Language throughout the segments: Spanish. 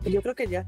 Yo creo que ya.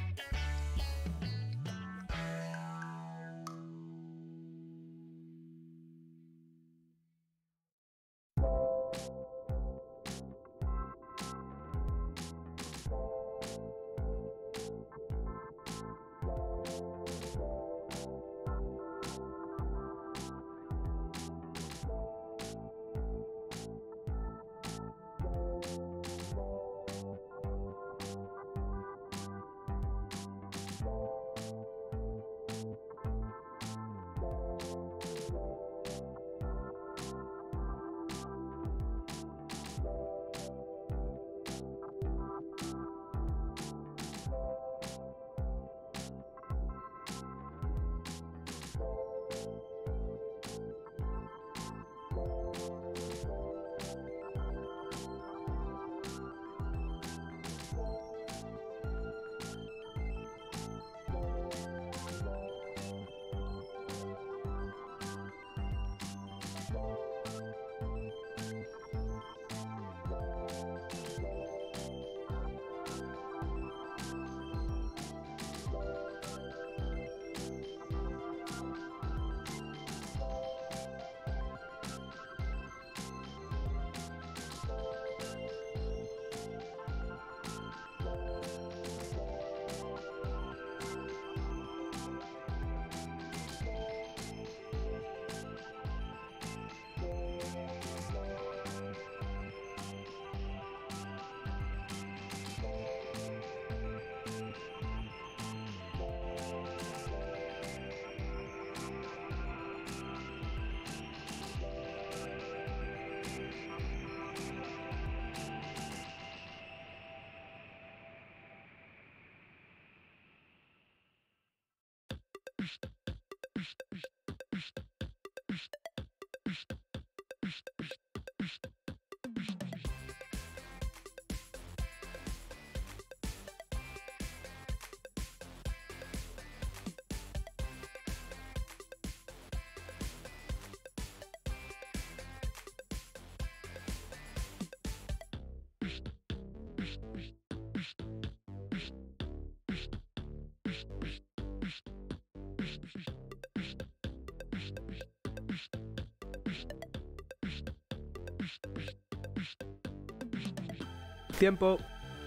Tiempo.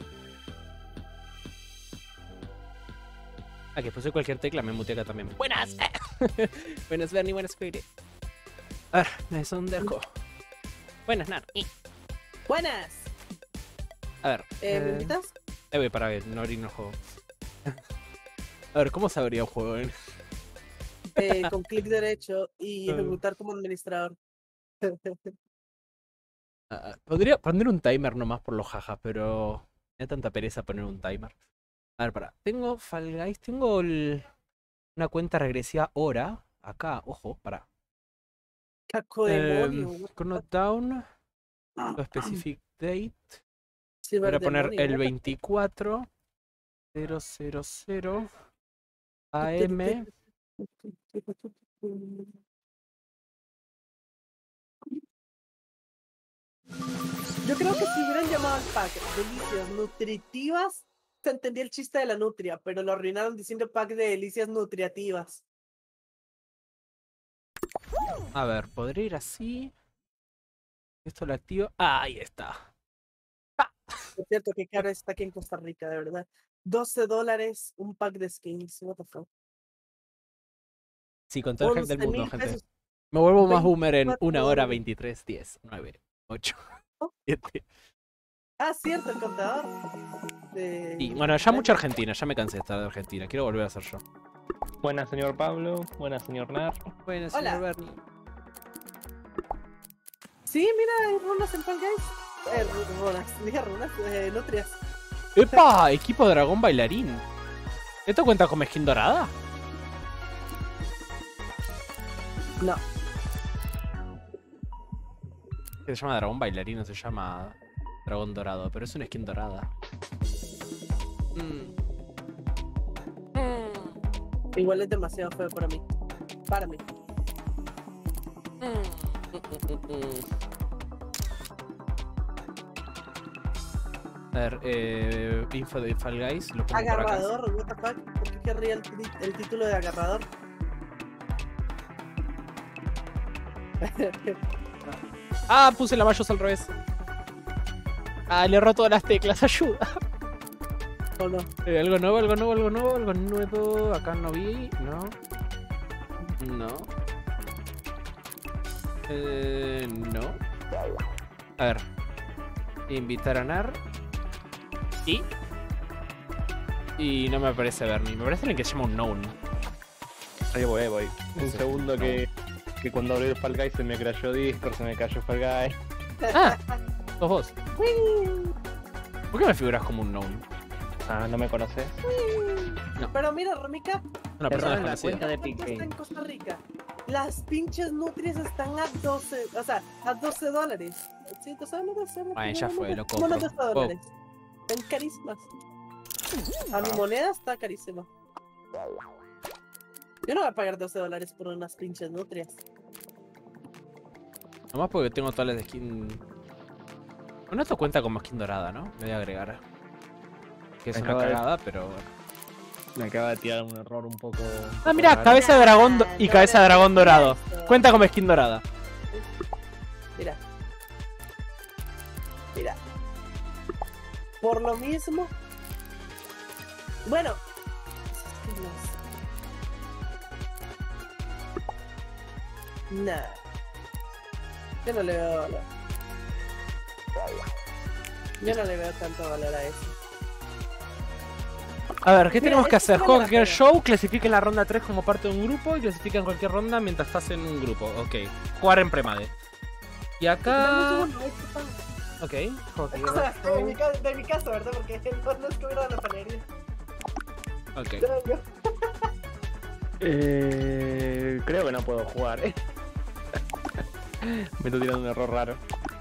Ah, que puse cualquier tecla, me muteé acá también. ¡Buenas! Buenas, Bernie, buenas, Fede. Ah, me sondejo. Buenas, Nar. ¡Buenas! A ver. ¿Me invitas? Voy para ver, no abrir el juego. A ver, ¿cómo se abría un juego? Con clic derecho y ejecutar como administrador. Podría poner un timer nomás por los jajas, pero me da tanta pereza poner un timer. A ver, pará. Tengo Fall Guys, tengo una cuenta regresiva hora. Acá, ojo, pará. ¡Caco demonio! Countdown. Specific date. Voy a poner Ciberdemonio, el what the 24.000 AM. Yo creo que si hubieran llamado al pack delicias nutritivas, se entendía el chiste de la nutria, pero lo arruinaron diciendo pack de delicias nutritivas. A ver, podría ir así. Esto lo activo. Ah, ahí está. Es cierto que caro está aquí en Costa Rica, de verdad. $12 un pack de skins. What the fuck. Sí, con todo el hype del mundo, 11.000 gente. pesos. Me vuelvo más boomer en 24 1 hora dólares. 23, 10, 9, 8, Oh. 7. Ah, cierto, el contador. Y bueno, ya mucha Argentina, ya me cansé de estar de Argentina. Quiero volver a ser yo. Buenas, señor Pablo. Buenas, señor Nar. Buenas, Hola. señor Bernie. Sí, mira, hay runas en Fall Guys. Runas, dije runas, nutrias. ¡Epa! Equipo dragón bailarín. ¿Esto cuenta como skin dorada? No. Se llama dragón bailarín, no se llama dragón dorado, pero es una skin dorada. Igual es demasiado feo para mí. Para mí. A ver, info de Fall Guys, lo pongo por acá. Agarrador, what the fuck. ¿Por qué querría el título de agarrador? Ah, puse la mayos al revés. Ah, le erró todas las teclas, ayuda. ¿O no? Algo nuevo, algo nuevo, algo nuevo, algo nuevo. Acá no vi, no. No. No. A ver. Invitar a Nar. Y no me aparece Bernie. Me parece el que se llama Unknown. Ahí voy. Un Sí. segundo que cuando abrí el Fall Guys se me crashó Discord, se me cayó Fall Guys. Ah, sos vos. ¿Por qué me figuras como un Unknown? Ah, ¿no me conoces? Pero mira, Romika, Una Eso persona es la desconocida. cuenta de ¿cuánto Pique. está en Costa Rica? Las pinches nutrias están a 12, o sea, a $12. Sí, $12. Ay, ya fue, lo Como compro. los $12. Están carísimas. A mi moneda está carísima. Yo no voy a pagar $12 por unas pinches nutrias. Nomás porque tengo todas las de skin. Bueno, esto cuenta como skin dorada, ¿no? Me voy a agregar. Que es Me una acaba de- cagada, pero bueno. Me acaba de tirar un error un poco. Ah, mira, raro. cabeza de dragón y no cabeza de le dragón digas dorado. esto. Cuenta como skin dorada. Mira. Mira. Por lo mismo. Bueno. Nah. Yo no le veo valor. Yo no le veo tanto valor a eso. A ver, ¿qué Mira, tenemos que esto hacer? vale Juega la cualquier pena. show, clasifica en la ronda 3 como parte de un grupo y clasifica en cualquier ronda mientras estás en un grupo. Ok. Jugar en premade. Y acá. Dame un segundo, Ok. o sea, de mi casa, ¿verdad? Porque no es que hubiera la panadería. Ok. Creo que no puedo jugar, Me estoy tirando un error raro.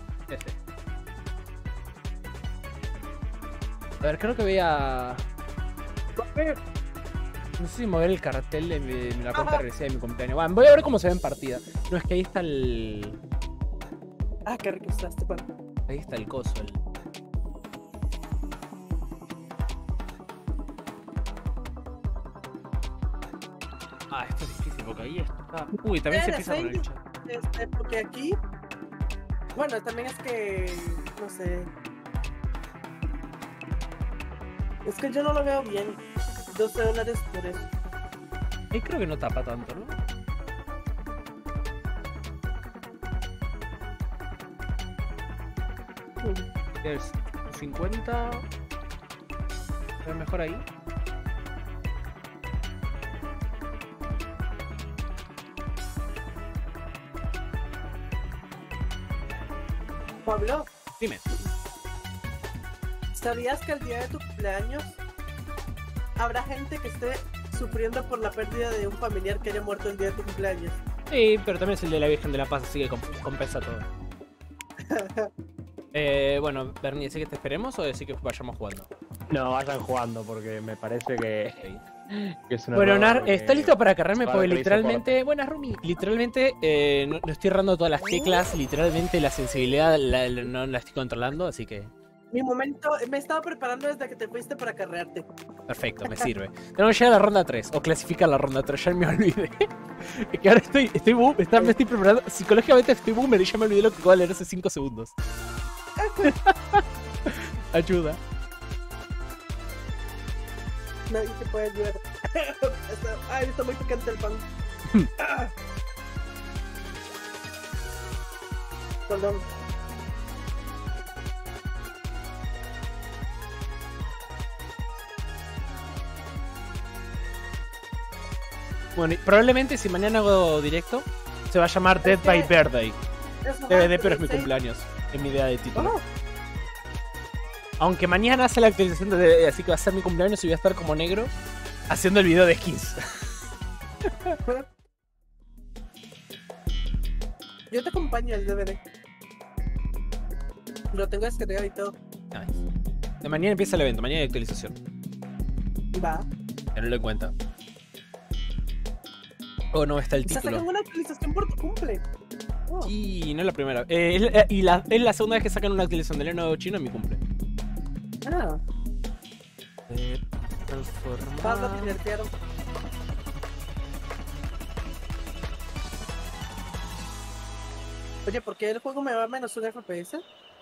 A ver, creo que voy a. No sé si mover el cartel de la cuenta Ajá. regresiva de mi cumpleaños. Bueno, voy a ver cómo se ve en partida. No, es que ahí está el. Ah, qué rico está este pan. Ahí está el coso. Ah, esto es difícil porque ahí está. Uy, también se empieza por el chat. Porque aquí. Bueno, también es que. No sé. Es que yo no lo veo bien. $12 por eso. Ahí creo que no tapa tanto, ¿no? Es 50. ¿Se ve mejor ahí? Pablo, Dime. ¿sabías que el día de tu cumpleaños habrá gente que esté sufriendo por la pérdida de un familiar que haya muerto el día de tu cumpleaños? Sí, pero también es el de la Virgen de la Paz, así que compensa todo. Bueno, Bernie, ¿sí que te esperemos o decir que vayamos jugando? No, vayan jugando porque me parece que es una. Bueno, Nar, ¿estás listo para cargarme? Vale, Porque pero literalmente... Buenas, Rumi. Literalmente, no estoy errando todas las teclas. Literalmente la sensibilidad no la estoy controlando, así que... Mi momento, me estaba preparando desde que te fuiste para carrearte. Perfecto, me sirve. Tengo que llegar a la ronda 3, o clasificar la ronda 3, ya me olvidé. Es que ahora me estoy preparando, psicológicamente estoy boomer y ya me olvidé lo que acabo de leer hace 5 segundos. Ayuda. Nadie te puede ayudar. Ay, está muy picante el pan. Perdón. Bueno, y probablemente si mañana hago directo, se va a llamar Dead by Birthday. DVD, pero es mi cumpleaños. Es mi idea de título. Oh, Aunque mañana hace la actualización de DVD, así que va a ser mi cumpleaños y voy a estar como negro haciendo el video de skins. yo te acompaño el DVD. Lo tengo descargado y todo. Nice. De mañana empieza el evento, mañana hay actualización. Va. Tenlo en cuenta. Oh, no, está el O sea, título. sacan una actualización por tu cumple. Oh. Sí, no es la primera. Es la segunda vez que sacan una actualización del nuevo chino en mi cumple. Ah, Pablo Transformar. te nerfearon. Oye, ¿por qué el juego me va a menos un FPS?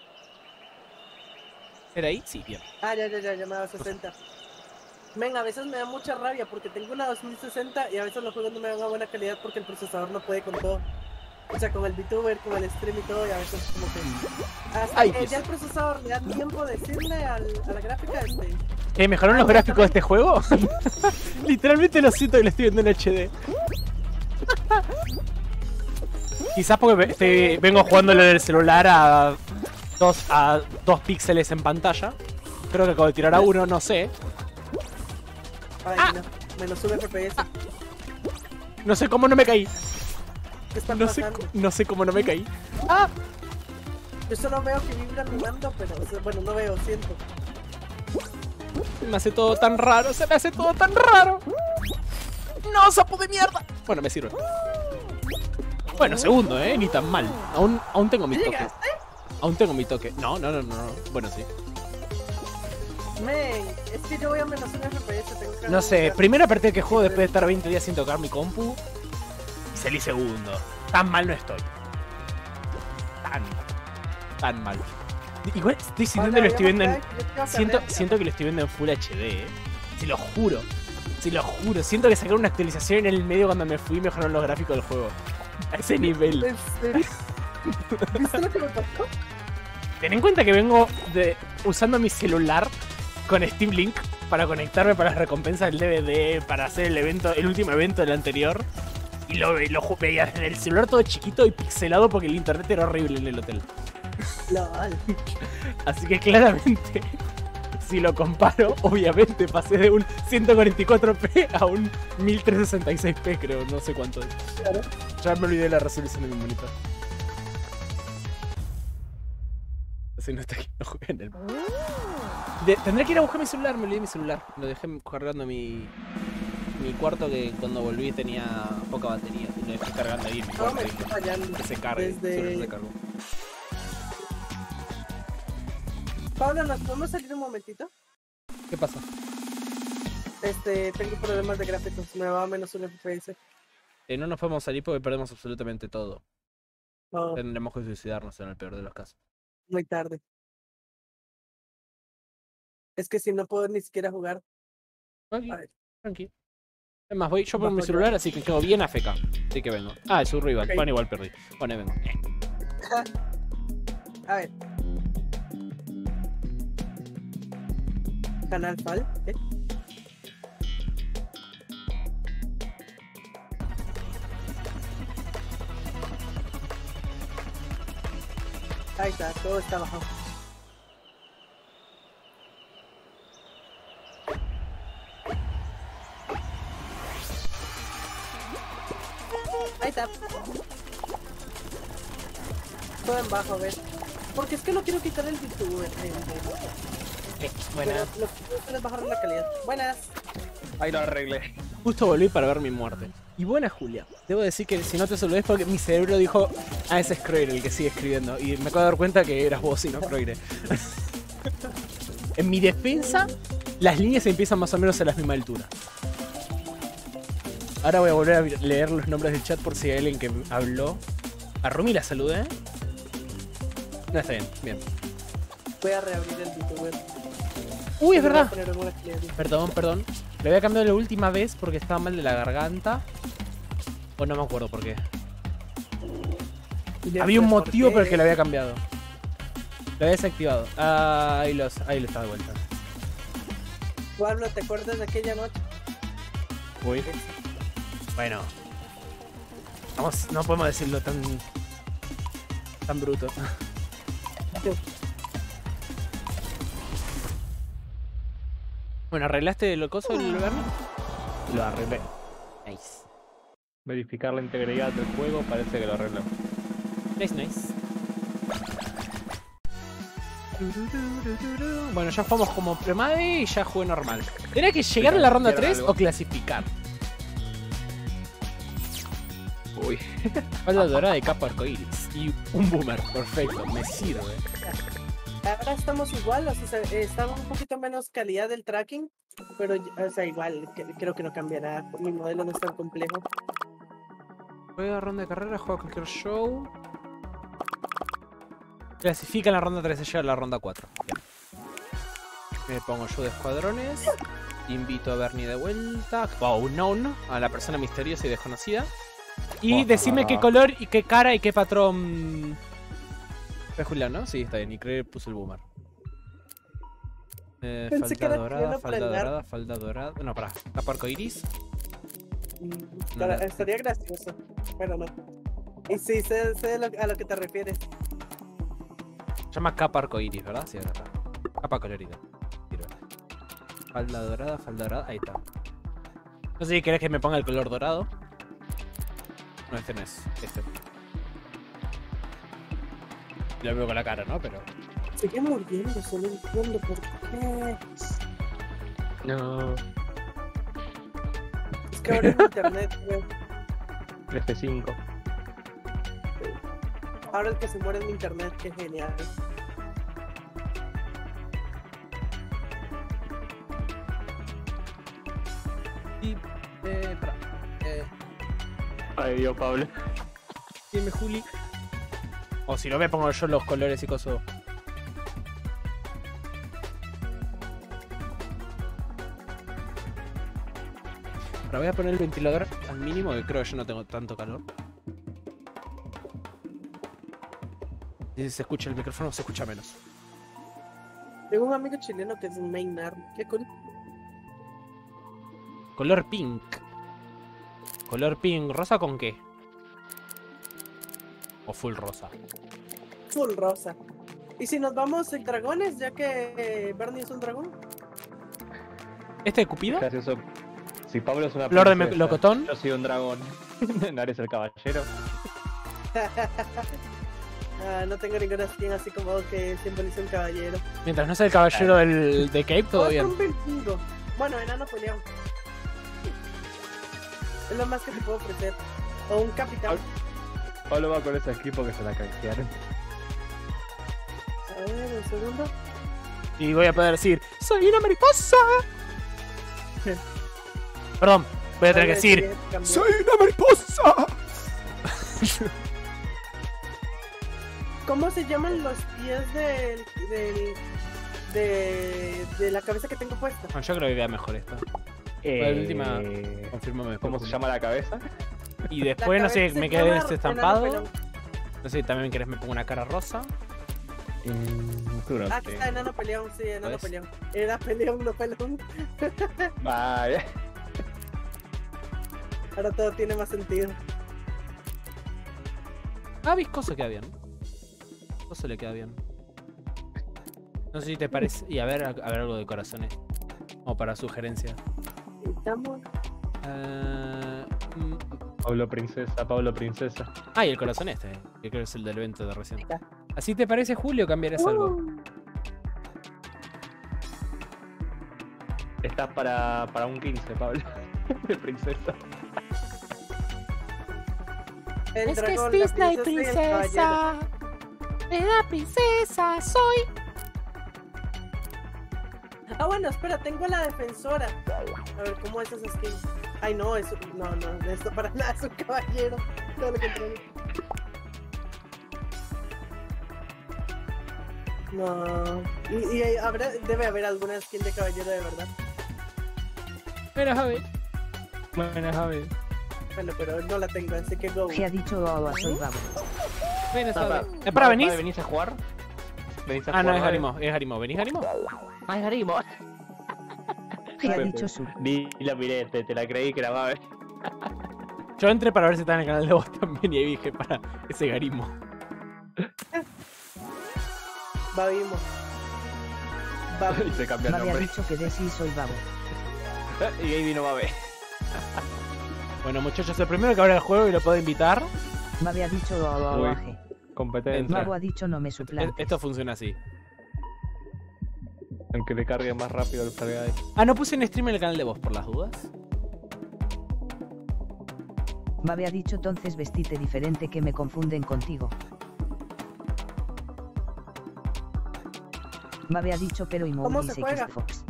¿Era ahí? Sí, bien. Ah, ya me va a 60. Men, a veces me da mucha rabia porque tengo una 2060 y a veces los juegos no me dan a buena calidad porque el procesador no puede con todo. O sea, con el VTuber, con el stream y todo, y a veces como que... Hasta Ay, que Dios. ya el procesador le da tiempo de decirle a la gráfica ¿Mejoraron los Ah, gráficos de también. este juego? Literalmente lo siento que lo estoy viendo en HD. Quizás porque vengo jugándolo en el celular a 2 píxeles en pantalla. Creo que acabo de tirar a 1, no sé. Ay, no, menos un FPS. No sé cómo no me caí. ¿Qué está No sé, pasando? no sé cómo no me caí. Yo solo veo que vibra mi mando, pero o sea, bueno, no veo, siento. Me hace todo tan raro, se me hace todo tan raro. No, sapo de mierda. Bueno, me sirve. Bueno, segundo, ni tan mal. Aún tengo mi toque. ¿Llegaste? Aún tengo mi toque. No. Bueno, sí. Men, es que yo voy a menos un FPS, tengo que No sé, buscar. primera partida que juego después de estar 20 días sin tocar mi compu. Y salí segundo. Tan mal no estoy. Tan mal. Igual estoy sintiendo que lo estoy viendo en... Siento que lo estoy viendo en Full HD, Se lo juro. Siento que sacaron una actualización en el medio cuando me fui y mejoraron los gráficos del juego. A ese nivel. ¿En serio? ¿Viste lo que me pasó? Ten en cuenta que vengo usando mi celular con Steam Link para conectarme para las recompensas del DVD, para hacer el último evento del anterior. Y lo veía en el celular todo chiquito y pixelado porque el internet era horrible en el hotel. LOL. Así que claramente, si lo comparo, obviamente pasé de un 144p a un 1366p, creo, no sé cuánto es. Claro. Ya me olvidé de la resolución de mi monitor. Así no está aquí, no jugué en el... Tendré que ir a buscar mi celular, me olvidé mi celular. Lo dejé cargando mi cuarto, que cuando volví tenía poca batería. Y lo dejé cargando ahí en mi No, cuarto. me estoy fallando. Que se cargue, Desde- solo se cargó. Pablo, ¿nos podemos salir un momentito? ¿Qué pasa? Tengo problemas de gráficos, me va a menos un FPS. No nos podemos salir porque perdemos absolutamente todo. No, Tendremos que suicidarnos en el peor de los casos. muy tarde. Es que si no puedo ni siquiera jugar. Tranqui, A ver. tranqui. Es más, voy yo por mi Bajo celular, así que quedo bien AFK. Así que vengo. Ah, es un rival. Ok. Bueno, igual perdí. Bueno, ahí vengo. A ver. Canal Fal. Ahí está, todo está bajado. Ahí está. Todo en bajo, a ver. Porque es que no quiero quitar el VTuber. Buenas. Pero lo que quiero hacer es bajar la calidad. Buenas. Ahí lo arreglé. Justo volví para ver mi muerte. Y buena, Julia. Debo decir que si no te saludé es porque mi cerebro dijo: ah, ese es Croire el que sigue escribiendo. Y me acabo de dar cuenta que eras vos y no Croire. En mi defensa, las líneas empiezan más o menos a la misma altura. Ahora voy a volver a leer los nombres del chat por si hay alguien que habló. A Rumi la saludé. No, está bien, bien. Voy a reabrir el VTuber. Uy, es Lo voy a verdad. poner en una calidad. Perdón. Lo había cambiado la última vez porque estaba mal de la garganta. O no me acuerdo por qué. Ya Había un sé por motivo qué. por el que lo había cambiado. Lo había desactivado. Ahí lo está de vuelta. Pablo, ¿te acuerdas de aquella noche? Uy. Bueno. No podemos decirlo tan bruto. Bueno, ¿arreglaste el coso del Bernie? Lo arreglé. Nice. Verificar la integridad del juego, parece que lo arregló. Nice. Bueno, ya jugamos como premade y ya jugué normal. ¿Tenía que llegar a la ronda 3 o clasificar? Uy. Falta dorada de capa arcoiris y un boomer. Perfecto, me sirve. Ahora estamos igual, o sea, está un poquito menos calidad del tracking, pero, o sea, igual, creo que no cambiará. Mi modelo no es tan complejo. Juega ronda de carrera, juega cualquier show. Clasifica en la ronda 3, se llega a la ronda 4. Bien. Me pongo yo de escuadrones. Invito a Bernie de vuelta. O unknown, a la persona misteriosa y desconocida. Y decime qué color y qué cara y qué patrón. Es Julián, ¿no? Sí, está bien. Y creo que puso el boomer. Pensé que Falda era dorada, chileno falda para el dorada, falda dorada. No, pará. Capa arcoiris. Estaría gracioso, pero no. Y sí, sé a lo que te refieres. Se llama capa arcoiris, ¿verdad? Sí, acá. Capa colorida. Sirve. Falda dorada. Ahí está. No sé si querés que me ponga el color dorado. No, este no es. Este. Lo veo con la cara, ¿no? Pero. Sigue muriendo, solo entiendo por qué. No. Es que ahora en internet, güey. F5. Ahora el que se muere en internet, qué genial. Y. Pará. Ay, Dios, Pablo. Dime, Juli. O si no, me pongo yo los colores y cosas. Ahora voy a poner el ventilador al mínimo, que creo que yo no tengo tanto calor. Y si se escucha el micrófono, se escucha menos. Tengo un amigo chileno que es un mainar. Qué cool. Color pink. Color pink. ¿Rosa con qué? O full rosa. Full rosa. ¿Y si nos vamos en dragones, ya que Bernie es un dragón? ¿Este de Cupido? Gracioso. Si Pablo es una Flor de princesa, melocotón. yo soy un dragón. ¿No eres el caballero? No tengo ninguna skin así como que simboliza un caballero. Mientras no sea el caballero de Cape, todo bien. Un vikingo. Bueno, enano peleón. Es lo más que te puedo ofrecer. O un capitán. Pablo va con ese equipo que se la canjearon. A ver, un segundo. Y voy a poder decir, ¡soy una mariposa! Perdón, voy a tener que decir, ¡soy una mariposa! ¿Cómo se llaman los pies de la cabeza que tengo puesta? No, yo creo que queda mejor esto. La última, confírmame. ¿Cómo se llama la cabeza? Y después, no sé, me quedé este estampado. Enano No sé, también querés me pongo una cara rosa. Aquí está enano peleón, sí, enano ¿Ves? peleón. Era peleón, no pelón. Vaya. Ahora todo tiene más sentido. Ah, viscoso queda bien. Viscoso le queda bien. No sé si te parece. Y a ver algo de corazones. O para sugerencia. Estamos. Pablo princesa. Ah, y el corazón este, que creo que es el del evento de recién. ¿Así te parece, Julio, o cambiarías algo? Estás para un 15, Pablo. De princesa. El Es que es dragón, Disney, la princesa y el princesa. La princesa soy. caballero. Ah, bueno, espera, tengo la defensora. A ver, ¿cómo es esa skin? Ay, no, eso. No, esto para nada es un caballero. Todo lo contrario. No. Y debe haber alguna skin de caballero de verdad. Buenas, Javi. Bueno, pero no la tengo, así que go. Se ha dicho Oa, soy babo. Buenas, Papá, Javi. ¿Es para venir? ¿Venís a jugar? ¿Venís a Ah, no, jugar, es Javi? Harimo. Es Harimo. ¿Venís, Harimo? ¡Ay, Harimo! Se ha dicho su. Ni la miré, te la creí que era Babe. Yo entré para ver si estaba en el canal de vos también y ahí dije, para ese Garimo. Babimo. Y se cambió el Me había nombre. dicho que de sí soy babo. Y ahí vino Babe. Bueno, muchachos, el primero que abre el juego y lo puedo invitar. Me había dicho Oa, Uy. Oaje. Competencia. Entra. Babo ha dicho no me suplantes. Esto funciona así. Aunque le cargue más rápido el Fall Guys. Ah, no puse en stream en el canal de vos por las dudas. Me había dicho entonces vestite diferente que me confunden contigo. Me había dicho pero y ¿Cómo se X juega? Fox.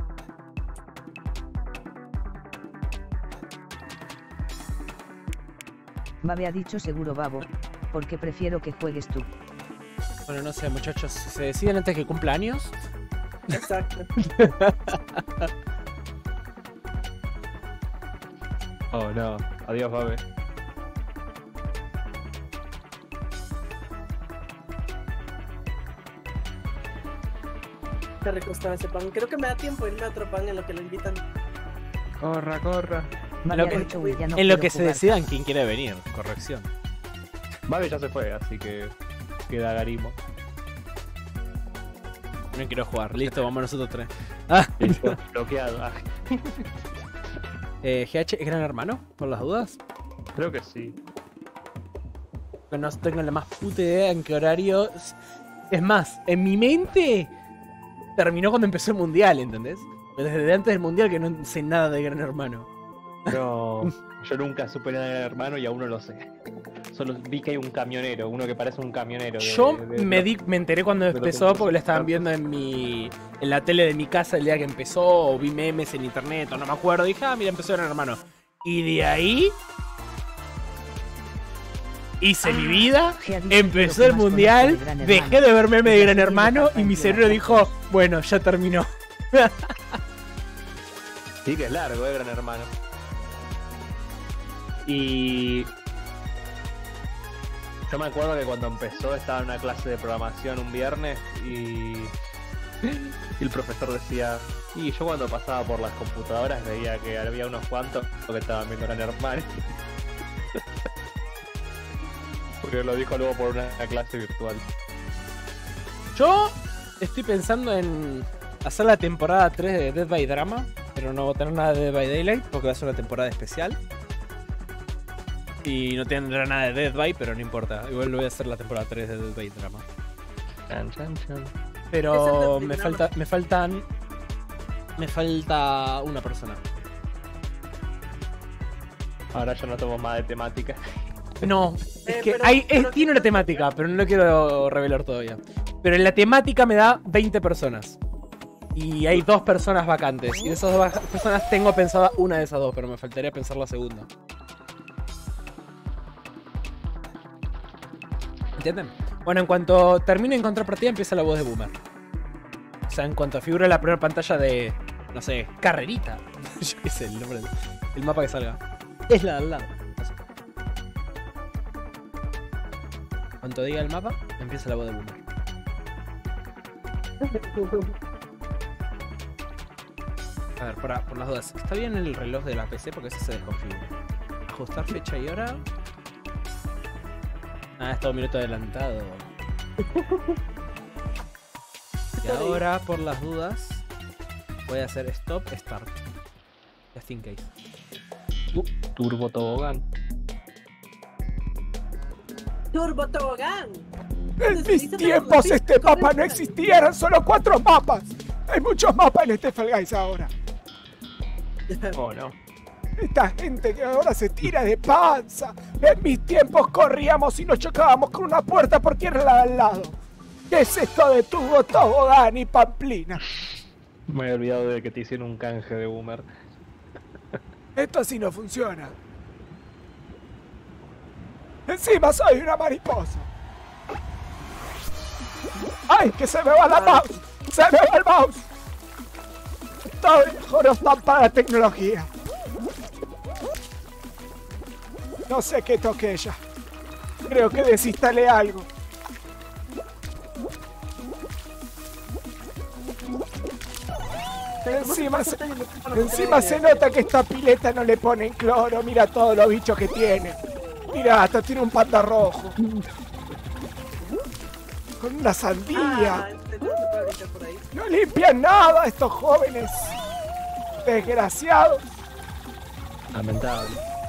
Me había dicho seguro babo, porque prefiero que juegues tú. Bueno, no sé, muchachos, si se deciden antes que cumpla años. Exacto. Oh no, adiós, Babe. Qué rico estaba ese pan. Creo que me da tiempo irme a otro pan en lo que lo invitan. Corra, corra. Me Lo había que- dicho uy, ya no En lo quiero que se jugar. decidan quién quiere venir, corrección. Babe ya se fue, así que queda Garimo. No quiero jugar, listo, vamos nosotros tres. Ah, Listo, bloqueado. Ah, GH es gran hermano, por las dudas. creo que sí. Que no tengo la más puta idea en qué horario. Es más, en mi mente terminó cuando empezó el mundial, ¿entendés? Desde antes del mundial que no sé nada de gran hermano. No, yo nunca supe nada de Gran Hermano y aún no lo sé. Solo vi que hay un camionero, uno que parece un camionero. Yo me enteré cuando de los empezó porque lo estaban concursos. viendo en la tele de mi casa el día que empezó, o vi memes en internet, o no me acuerdo. Dije, ah, mira, empezó Gran Hermano. Y de ahí hice mi vida, Ge ha dicho empezó lo que el más mundial, conozco de Gran Hermano. dejé de ver memes de Gran Desde Hermano que y mi Rafa cerebro empieza. dijo, bueno, ya terminó. Sí, que es largo, Gran Hermano. Y yo me acuerdo que cuando empezó estaba en una clase de programación un viernes y el profesor decía, y yo cuando pasaba por las computadoras veía que había unos cuantos que estaban viendo Gran Hermano. Porque lo dijo luego por una clase virtual. Yo estoy pensando en hacer la temporada 3 de Dead by Drama, pero no va a tener nada de Dead by Daylight porque va a ser una temporada especial. Y no tendrá nada de Dead by, pero no importa. Igual lo voy a hacer la temporada 3 de Dead by Drama. Chan, chan, chan. Pero Es el Dead by me Drama. me falta una persona. Ahora ya no tomo más de temática. No, es que pero- hay, pero tiene una ¿qué temática, pero no lo quiero revelar todavía. Pero en la temática me da 20 personas. Y hay 2 personas vacantes. Y de esas 2 personas tengo pensada una de esas 2, pero me faltaría pensar la segunda. ¿Entienden? Bueno, en cuanto termine en contrapartida empieza la voz de Boomer. O sea, en cuanto figure la primera pantalla de, no sé, carrerita. Yo qué sé, el nombre el mapa que salga. Es la de al lado. No sé. Cuando diga el mapa, empieza la voz de Boomer. A ver, por las dudas. ¿Está bien el reloj de la PC? Porque ese se desconfigura. Ajustar fecha y hora. Ah, está 1 minuto adelantado. Y ahora, por las dudas, voy a hacer stop, start. Just in case. Turbo Tobogán. Turbo Tobogán. En mis tiempos este mapa no existía, eran solo 4 mapas. Hay muchos mapas en este Fall Guys ahora. Oh no. Esta gente que ahora se tira de panza. En mis tiempos corríamos y nos chocábamos con una puerta porque era la de al lado. ¿Qué es esto de Turbo Tobogán y Pamplina? Me había olvidado de que te hicieron un canje de Boomer. Esto así no funciona. Encima soy una mariposa. ¡Ay, que se me va la mouse! ¡Se me va el mouse! Todo mejor están para la tecnología. No sé qué toque ella. Creo que desinstalé algo. Encima se nota que esta pileta no le ponen cloro. Mira todos los bichos que tiene. Mira, hasta tiene un panda rojo. Con una sandía. No limpian nada estos jóvenes. Desgraciados. Lamentable.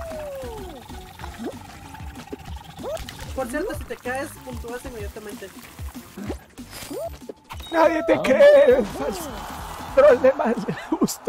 Por cierto, si te caes, puntúas inmediatamente. Nadie te cree. Falso. Troll de mal gusto.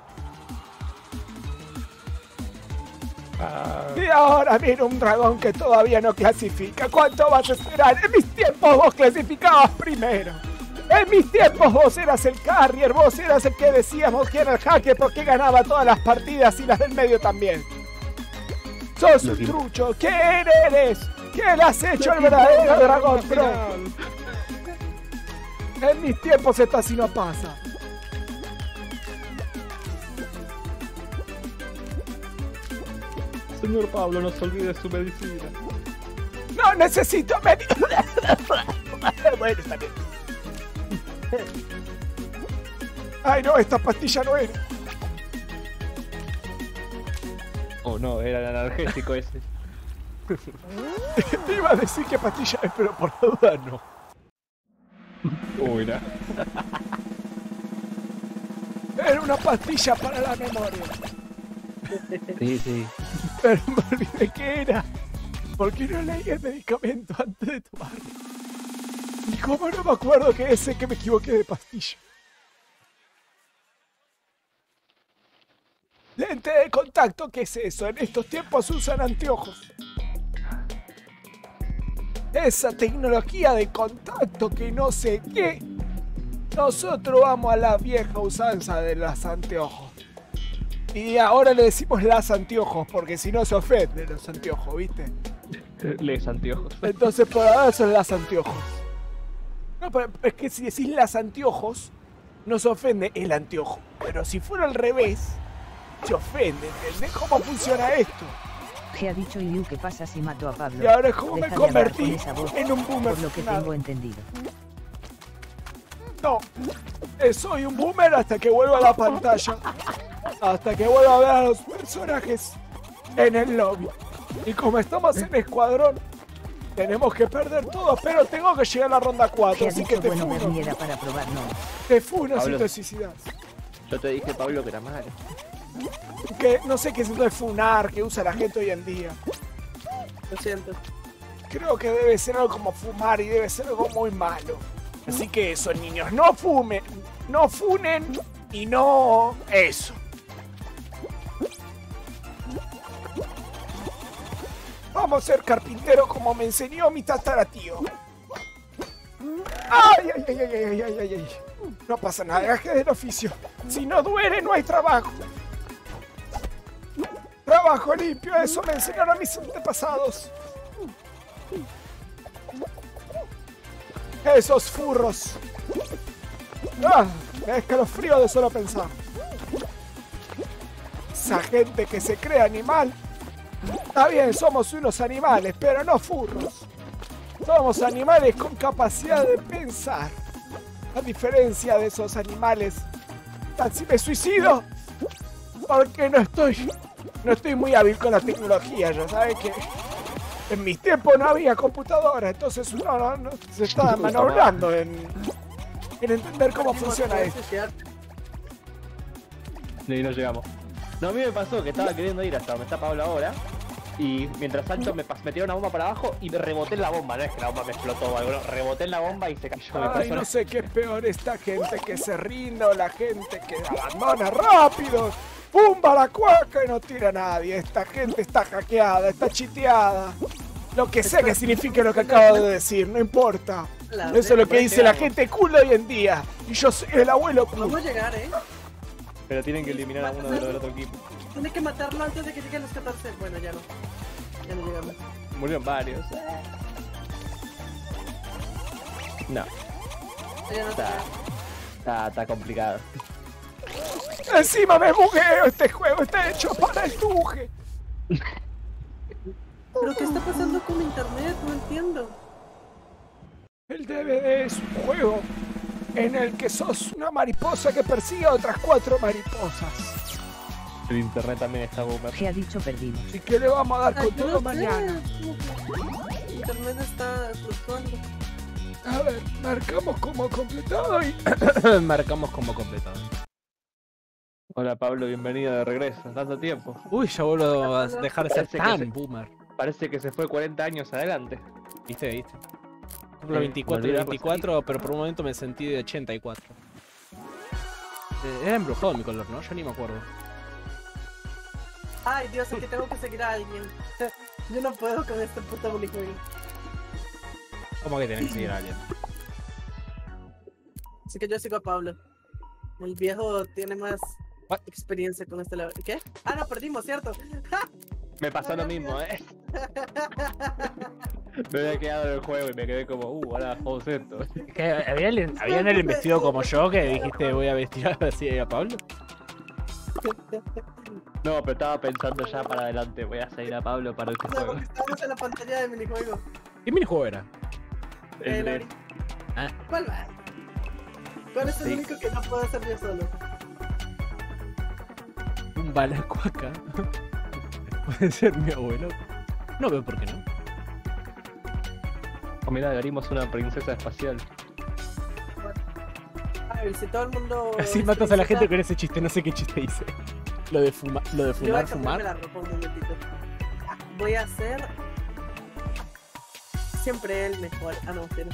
Y ahora viene un dragón que todavía no clasifica. ¿Cuánto vas a esperar? En mis tiempos vos clasificabas primero. En mis tiempos vos eras el carrier, vos eras el que decíamos que era el hacker porque ganaba todas las partidas y las del medio también. Sos un trucho. ¿Quién eres? ¿Quién has hecho el verdadero Dragón Pro? En mis tiempos esto así no pasa. Señor Pablo, no se olvide su medicina. No necesito medicina. Bueno, está bien. Ay no, esta pastilla no era. Oh no, era el analgésico ese. Te iba a decir que pastilla es, pero por la duda no. Uy, no. Era una pastilla para la memoria. Sí, sí. Pero me olvidé qué era. ¿Por qué no leí el medicamento antes de tomarlo? Y cómo no me acuerdo que ese que me equivoqué de pastilla. Lente de contacto, ¿qué es eso? En estos tiempos usan anteojos. Esa tecnología de contacto que no sé qué. Nosotros vamos a la vieja usanza de los anteojos. Y ahora le decimos las anteojos, porque si no se ofenden los anteojos, ¿viste? Les anteojos. Entonces por ahora son las anteojos. No, pero es que si decís las anteojos, no se ofende el anteojo. Pero si fuera al revés, se ofende, ¿entendés cómo funciona esto? ¿Qué ha dicho Iliu que pasa si mato a Pablo? Y ahora es como Deja me de hablar convertí con esa voz, en un boomer. por lo que funado. tengo entendido. No, soy un boomer hasta que vuelva a la pantalla. Hasta que vuelva a ver a los personajes en el lobby. Y como estamos en escuadrón, tenemos que perder todo, pero tengo que llegar a la ronda 4, ¿Qué ha así que dicho? te Bueno, funo. Bernie era para probar, no. Te funo si Pablo. te suicidas. Yo te dije, Pablo, que era malo. Que no sé qué es eso de funar que usa la gente hoy en día. Lo siento. Creo que debe ser algo como fumar y debe ser algo muy malo. Así que eso, niños, no fumen, no funen y no eso. Vamos a ser carpinteros como me enseñó mi tataratío. Ay, ay, ay, ay, ay, ay, ay, ay. No pasa nada, gaje del oficio. Si no duele, no hay trabajo. Trabajo limpio, eso me enseñaron mis antepasados. Esos furros. Ah, me da escalofrío de solo pensar. Esa gente que se cree animal. Está bien, somos unos animales, pero no furros. Somos animales con capacidad de pensar. A diferencia de esos animales. Si me suicido, porque no estoy muy hábil con la tecnología, ya sabes que en mis tiempos no había computadora, entonces uno no se estaba manobrando en entender cómo funciona esto. Y no llegamos. No, a mí me pasó que estaba queriendo ir hasta donde está Pablo ahora. Y mientras salto me tiró una bomba para abajo y me reboté en la bomba. No es que la bomba me explotó o algo, no, reboté en la bomba y se cayó mi Ay, persona. no sé qué es peor, esta gente que se rinde o la gente que abandona rápido. ¡Pumba la cuaca! Y no tira a nadie. Esta gente está hackeada, está chiteada. Lo que sea que signifique lo que acabo de decir, no importa. Eso es lo que dice la gente cool hoy en día. Y yo soy el abuelo cool. Vamos a llegar, Pero tienen que eliminar a uno de los del otro equipo. Tiene que matarlo antes de que lleguen los 14. Bueno, ya no. Ya no llegamos. Murieron varios. No, Ya no está complicado. Encima me bugueo, este juego está hecho para el bugue. ¿Pero qué está pasando con internet? No entiendo. El DVD es un juego en el que sos una mariposa que persigue a otras 4 mariposas. El internet también está boomer. ¿Qué ha dicho perdido? ¿Y qué le vamos a dar Ay, con yo todo no sé. mañana? Internet está fluctuando. A ver, marcamos como completado y... Marcamos como completado. Hola Pablo, bienvenido de regreso. Tanto tiempo. Uy, ya vuelvo a dejar de ser Parece que tan se- boomer. Parece que se fue 40 años adelante. ¿Viste? Cumplo 24 y volví a 24, pero por un momento me sentí de 84. Era embrujado mi color, ¿no? Yo ni me acuerdo. Ay, Dios, es que tengo que seguir a alguien. Yo no puedo con este puto minijuego. ¿Cómo que tenés que seguir a alguien? Así que yo sigo a Pablo. El viejo tiene más What? experiencia con este lado. ¿Qué? Ah, no, perdimos, ¿cierto? Me pasó lo mismo, Me había quedado en el juego y me quedé como, ahora juego esto. ¿Qué? ¿Habían el vestido como yo que dijiste voy a vestir así a Pablo? No, pero estaba pensando ya para adelante, voy a seguir a Pablo para este No, juego. porque estábamos en la pantalla de minijuego. ¿Qué minijuego era? El de- Lori. Ah. ¿Cuál va? ¿Cuál es el Sí. único que no puedo hacer yo solo? Un balacuaca. Puede ser mi abuelo. No veo por qué no. Oh, mira, agarrimos una princesa espacial. A ver, si todo el mundo... Así matas a la gente con ese chiste, no sé qué chiste hice. Lo de Yo voy a fumar, cambiarme la fumar. ropa un momentito. Voy a hacer... Siempre el mejor. Ah, no, pero...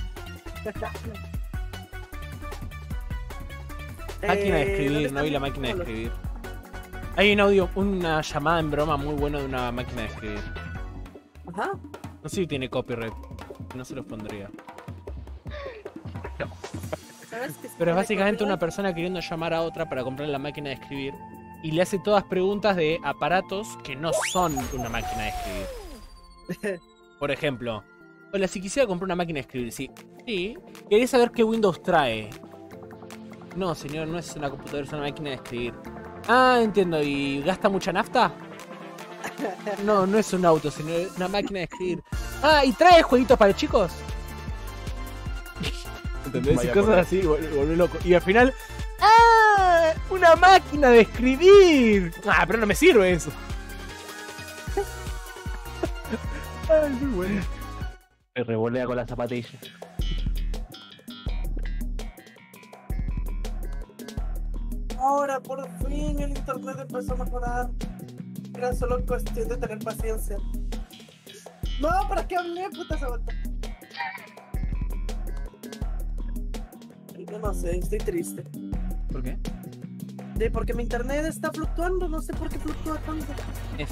Máquina de ¿dónde escribir, está no vi mi la máquina de protocolo? escribir. Hay un audio, una llamada en broma muy buena de una máquina de escribir. Ajá. No sé si tiene copyright. No se los pondría. ¿Sabes qué Pero es tiene básicamente una copyright? persona queriendo llamar a otra para comprar la máquina de escribir. Y le hace todas preguntas de aparatos que no son una máquina de escribir. Por ejemplo, hola, si quisiera comprar una máquina de escribir, sí. Sí. ¿Quería saber qué Windows trae? No, señor, no es una computadora, es una máquina de escribir. Ah, entiendo. ¿Y gasta mucha nafta? No, no es un auto, sino una máquina de escribir. Ah, ¿y trae jueguitos para chicos? ¿Entendés? Y Vaya cosas por- así, volvé loco. Y al final... ¡Ah! ¡Una máquina de escribir! Ah, pero no me sirve eso. Ay, muy bueno. Me revolea con la zapatilla. Ahora por fin el internet empezó a mejorar. Era solo cuestión de tener paciencia. No, ¿para qué hablé, puta sabota? Yo no sé, estoy triste. ¿Por qué? Porque mi internet está fluctuando, no sé por qué fluctúa tanto. F.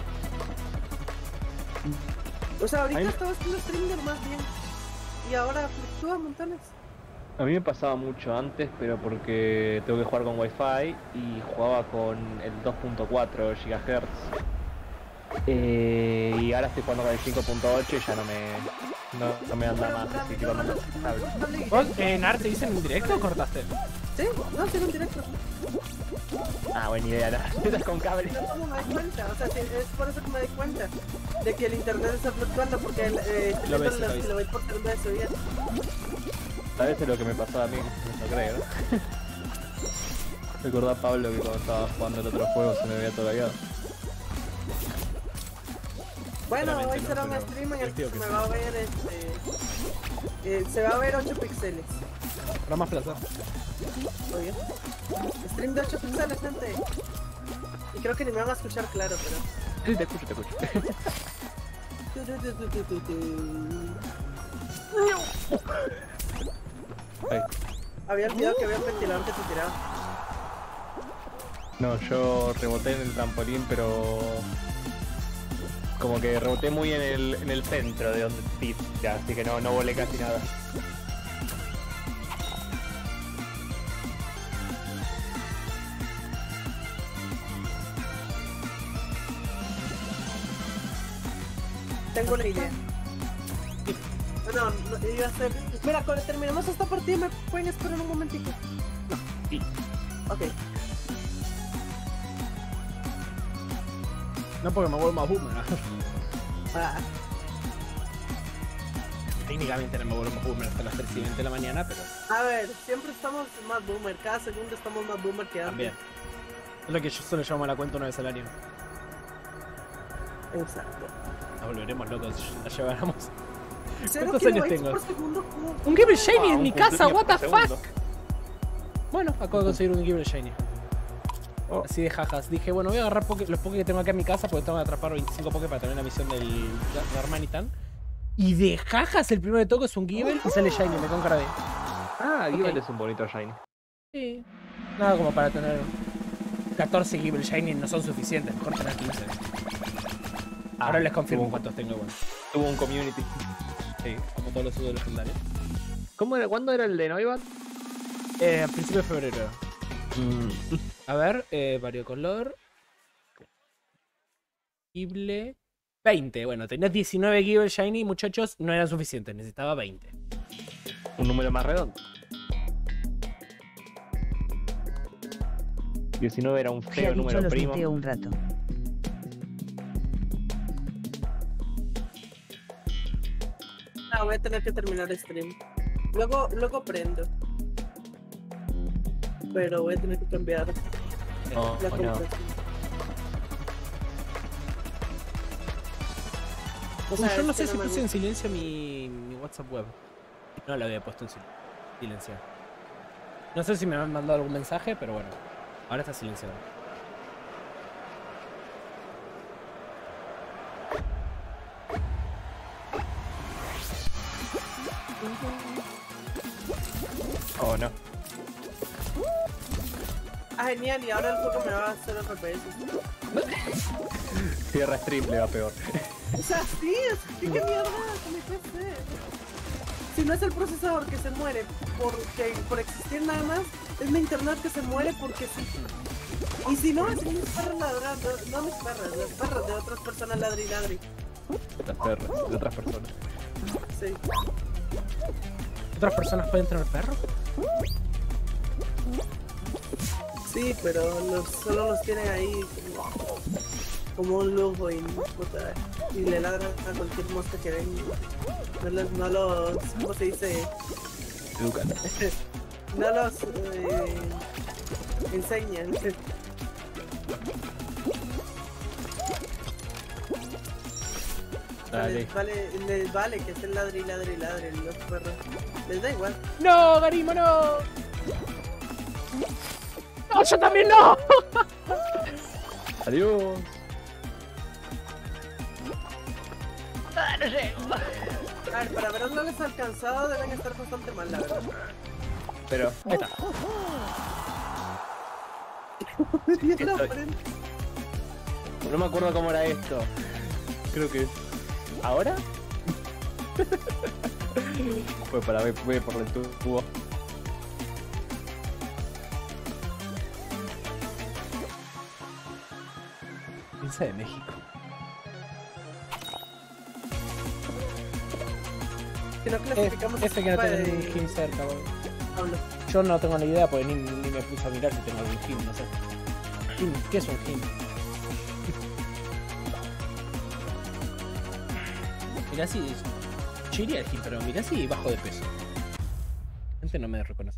O sea, ahorita Ahí- estaba haciendo streamer más bien. Y ahora fluctúa montones. A mí me pasaba mucho antes, pero porque tengo que jugar con Wi-Fi y jugaba con el 2.4 GHz. Y ahora estoy jugando con el 5.8 y ya no me anda más, así que cuando me hable. ¿Vos en arte dicen en directo o cortaste? Sí, no, sí, en directo. Ah, buena idea, ¿no? Estás con cable. Pero ¿cómo me doy cuenta? O sea, sí, es por eso que me doy cuenta de que el internet está fluctuando porque Lo ves, los lo ves. kilobytes por segundo de subida. ¿Sabes lo que me pasaba a mí? No creo, ¿no? Recordá, Pablo, que cuando estaba jugando el otro juego se me veía todo lagueado. Bueno, Claramente hoy no, será un pero stream en el que divertido se que me sí. va a ver se va a ver 8 píxeles. Para más placer. Oye. Stream de 8 píxeles, gente. Y creo que ni me van a escuchar claro, pero. Sí, te escucho, te escucho. Ahí. Había olvidado que había un ventilador que se tiraba. No, yo reboté en el trampolín, pero como que reboté muy en el centro de donde tira, así que no volé casi nada. Tengo una idea. No, iba a ser. Mira, cuando terminemos esta partida, ¿me pueden esperar un momentito? Sí. Ok. No porque me vuelvo más boomer. Ah, Técnicamente no me vuelvo más boomer hasta las 3:20 de la mañana, pero a ver, siempre estamos más boomer. Cada segundo estamos más boomer que antes. también. Es lo que yo solo llamo a la cuenta una vez al año. Exacto. Nos volveremos locos si la lleváramos. Cero ¿Cuántos años kilobytes tengo? por segundo, ¿cómo? Un Gible Shiny en un mi casa, cumpleaños what the por fuck. segundo. Bueno, acabo de conseguir un Gible Shiny. Oh. Así de jajas. Dije, bueno, voy a agarrar los Poké que tengo acá en mi casa porque tengo que atrapar 25 Poké para terminar la misión del Darmanitan. Y de jajas el primero que toco es un Gible y sale Shiny, me con cara de. Ah, Ok. Gible es un bonito shiny. Sí. Nada como para tener 14 Gible Shiny no son suficientes, mejor tener 15. Ahora les confirmo tuvo- cuántos tengo igual. Tuvo un community. Sí, Ah, como todos los subos legendarios. ¿Cómo era? ¿Cuándo era el de Noibat? A principios de febrero. A ver, variocolor. Gible. 20. Bueno, tenía 19 Gible Shiny, muchachos. No eran suficientes, necesitaba 20. Un número más redondo. 19 era un Se ha feo dicho número los primo. miteo un rato. No, voy a tener que terminar el stream. Luego prendo. Pero voy a tener que cambiar No, la no. contraseña. O Yo no es sé que si me puse en gusta. silencio mi WhatsApp web. No lo había puesto en silencio. No sé si me han mandado algún mensaje, pero bueno. Ahora está silenciado. Oh, no. Ah, genial, y ahora el juego me va a hacer FPS. Cierra stream, le va peor. O sea, sí, qué mierda, ¿qué me puede ser? Si no es el procesador que se muere por existir nada más, es mi internet que se muere porque sí. Y si no, es mis perros ladrando, no mis perros, las perras de otras personas ladri ladri. Las perras de otras personas. Sí. ¿Otras personas pueden tener perros? Sí, pero solo los tienen ahí como un lujo y, puta, y le ladran a cualquier mosca que ven. No los, ¿cómo se dice? Educan. No los enseñan. Dale. Les vale que estén ladri los perros. Les da igual. ¡No, Garimo, no! ¡No, yo también no! Adiós. A ver, para ver lo que has alcanzado deben estar bastante mal, la verdad. Pero, Ahí está. Y la Estoy. frente. no me acuerdo cómo era esto. Creo que... ¿Ahora? Pues para ver, voy por el tubo. Piensa de México. Si no clasificamos Ese que no culpa tiene de un gym cerca, boludo. Pablo. Yo no tengo ni idea porque ni me puse a mirar si tengo algún gym, no sé. Gym, ¿qué es un gym? Mirá si... Yo iría al gym, pero mirá si bajo de peso. La gente no me reconoce.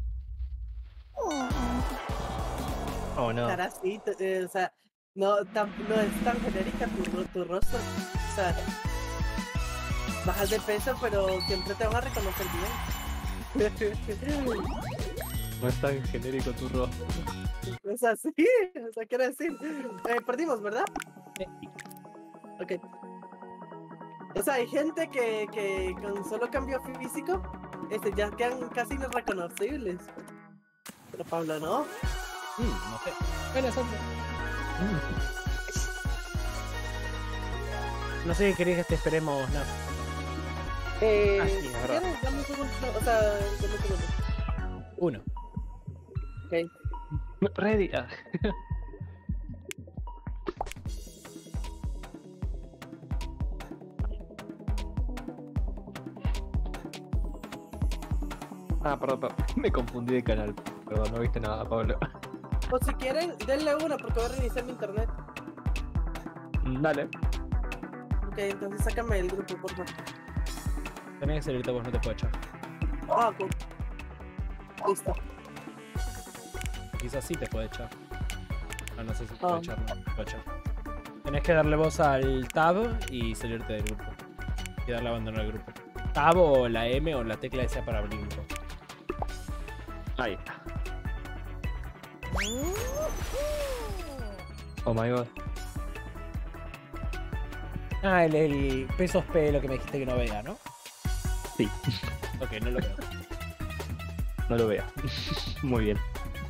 Oh, no. Cara así, o sea, no es tan genérica tu rostro. O sea, bajas de peso, pero siempre te van a reconocer bien. No es tan genérico tu rostro. O sea, sí, o sea, quiero decir, perdimos, ¿verdad? Ok. O sea, hay gente que con solo cambio físico, ya quedan casi irreconocibles. Pero Pablo, ¿no? No sé. Bueno, Sandra. No sé qué querés que te esperemos, no. sí, es si verdad. quieres, dame un segundo, o sea, dame un segundo. 1. Ok. Ready. Perdón. Me confundí de canal. Perdón, no viste nada, Pablo. O si quieren, denle una porque voy a reiniciar mi internet. Dale. Ok, entonces sácame el grupo, por favor. Tenés que salirte vos, no te puedo echar. Ah, ok. Listo. Quizás sí te puede echar. Ah, no sé si te Ah. puede echar, no te puede echar. Tenés que darle voz al tab y salirte del grupo. Y darle a abandonar el grupo. Tab o la M o la tecla esa para abrir el grupo. Ahí está. Oh my god. Ah, el pesos P, lo que me dijiste que no vea, ¿no? Sí, Ok, no lo veo. no lo vea. Muy bien.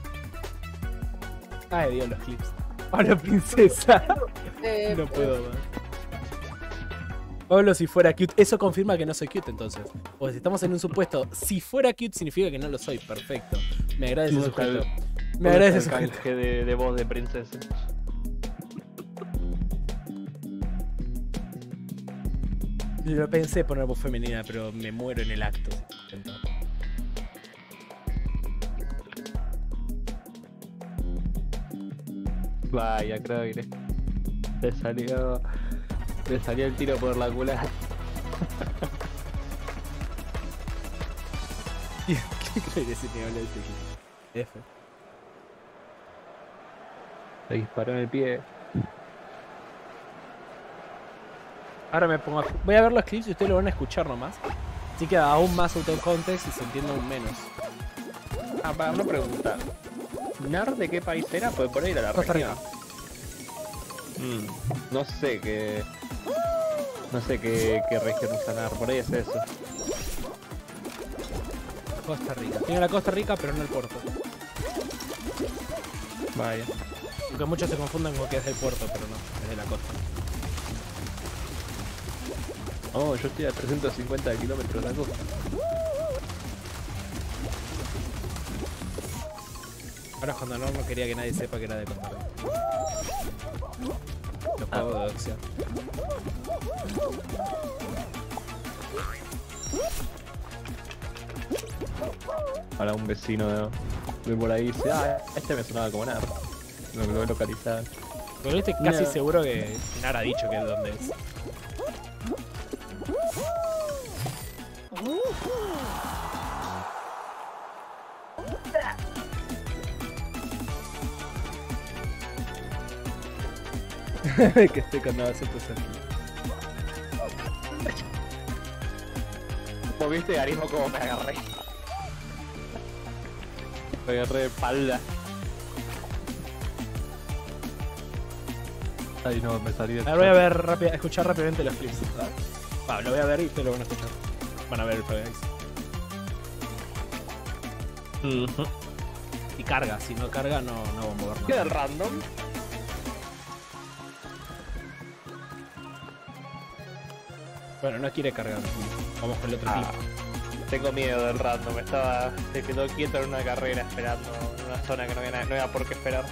Ay, Dios, los clips. Pablo, princesa. No pues, puedo más. Pablo, si fuera cute. Eso confirma que no soy cute, entonces. O si estamos en un supuesto, si fuera cute significa que no lo soy. Perfecto. Me agrada ese ¿Dónde está sujeto. el- Me agrada ¿Dónde ese está el sujeto. canje de voz de princesa? Lo pensé poner voz femenina, pero me muero en el acto. Si intento. Vaya, creo que le salió el tiro por la culata. ¿Qué crees que se me habla de este equipo? F. Le disparó en el pie. Ahora me pongo voy a ver los clips y ustedes lo van a escuchar nomás. Así que aún más autocontext y se entiende aún menos. Ah, para una pregunta. ¿Nar de qué país era? Pues por ahí era la Costa región. No sé qué... No sé qué región usa Nar, por ahí es eso. Costa Rica. Tiene la Costa Rica, pero no el puerto. Vaya. Aunque muchos se confunden con que es del puerto, pero no, es de la costa. Oh, yo estoy a 350 kilómetros de la costa. Ahora cuando no quería que nadie sepa que era de Costa Rica. Los juegos de opción. Ahora un vecino de por ahí dice, ah, este me sonaba como Nar. Lo localizaban. Pero estoy casi No. seguro que Nara ha dicho que es donde es. Que estoy cuando hace tu aquí. ¿Vos viste, Arismo, cómo me agarré? Me agarré de espalda. Ay, no, me salí del Ahora voy a ver escuchar rápidamente los clips. Lo voy a ver y ustedes lo van a escuchar. Van a ver el Fall Guys. Y carga, si no carga no va a mover Queda nada. random. Bueno, no quiere cargar. Vamos con el otro clip. Tengo miedo del random. Se quedó quieto en una carrera esperando en una zona que no había por qué esperar.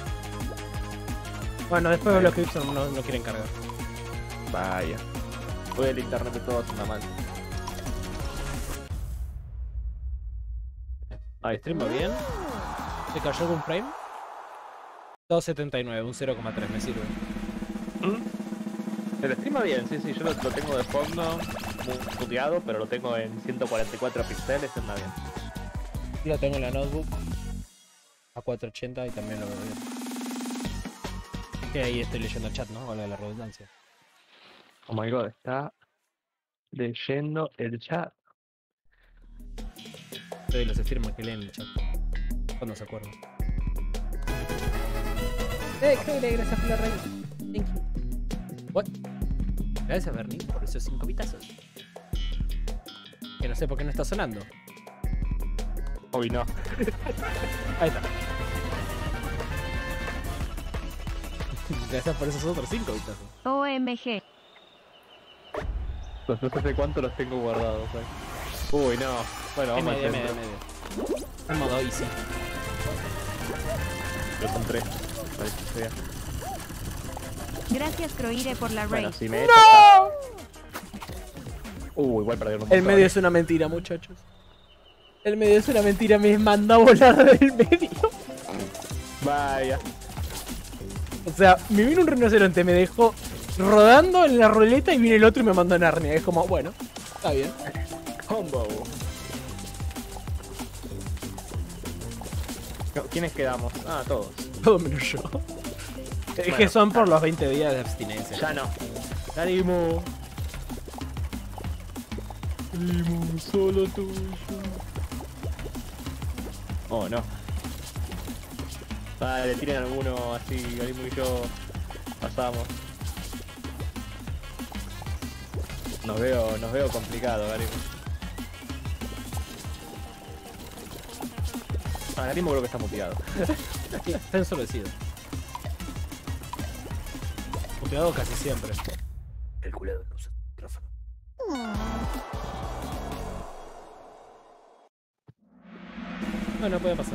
Bueno, después de los clips no quieren cargar. Vaya. Hoy el internet de todos anda mal. Ahí, stream va bien. ¿Se cayó algún frame? 279, un 0,3, me sirve. El stream va bien, sí, yo lo tengo de fondo, puteado, pero lo tengo en 144 píxeles, anda bien. Lo tengo en la notebook a 480 y también lo veo bien. Que ahí estoy leyendo el chat, ¿no? Hola de la redundancia. Oh my god, está leyendo el chat. Soy de los streamers que leen el chat. Cuando se acuerdan. Gracias por la raíz. Thank you. What? Gracias, Bernie, por esos 5 bitazos. Que no sé por qué no está sonando. Uy, no. Ahí está. Gracias por esos otros 5 bitazos. OMG. No sé hace cuánto los tengo guardados. Uy, no. Bueno, vamos a medio. hacer. En modo easy. Pero son 3. Sea. Gracias Croire por la Bueno, raid. si me echas. Igual perdieron un montón. El medio es una mentira, muchachos. El medio es una mentira, me manda a volar del medio. Vaya. O sea, me vino un rinoceronte, me dejó rodando en la ruleta y viene el otro y me mandó a Narnia. Es como, bueno, está bien. Combo. No, ¿quiénes quedamos? Ah, todos. Todo menos yo. Es que son por los 20 días de abstinencia. Ya no. Ánimo. Ánimo, solo tuyo. Oh, no. Vale, tiren alguno así, Garimo y yo pasamos. Nos veo complicado, Garimo. Garimo creo que está muteado. Sí, está ensolecido. Muteado casi siempre. El culado no usa micrófono. Bueno, puede pasar.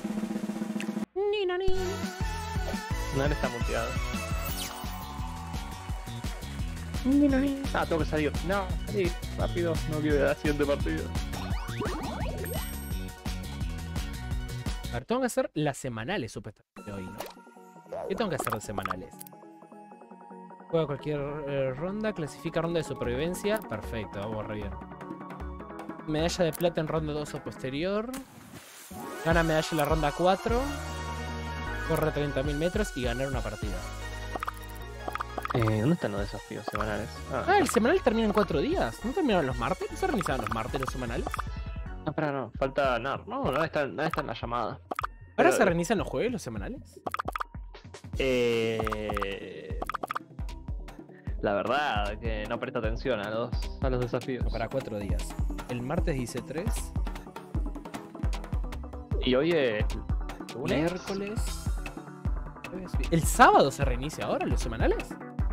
No está muteado. Ah, tengo que salir. No, salí. Rápido. No quiero ir al siguiente partido. A ver, tengo que hacer las semanales supuestamente hoy, ¿no? ¿Qué tengo que hacer de semanales? Juega cualquier ronda, clasifica ronda de supervivencia. Perfecto, vamos re bien. Medalla de plata en ronda 2 o posterior. Gana medalla en la ronda 4. Corre 30.000 metros y ganar una partida. ¿Dónde están los desafíos semanales? Ah, el semanal termina en 4 días. ¿No terminaron los martes? ¿No se realizaban los martes los semanales? No, espera, no. Falta NAR. No está en la llamada. ¿Ahora Pero, se reinician los jueves, los semanales? La verdad que no presto atención a los desafíos. Para 4 días. El martes dice 3. Y hoy es lunes. Miércoles. ¿El sábado se reinicia ahora los semanales?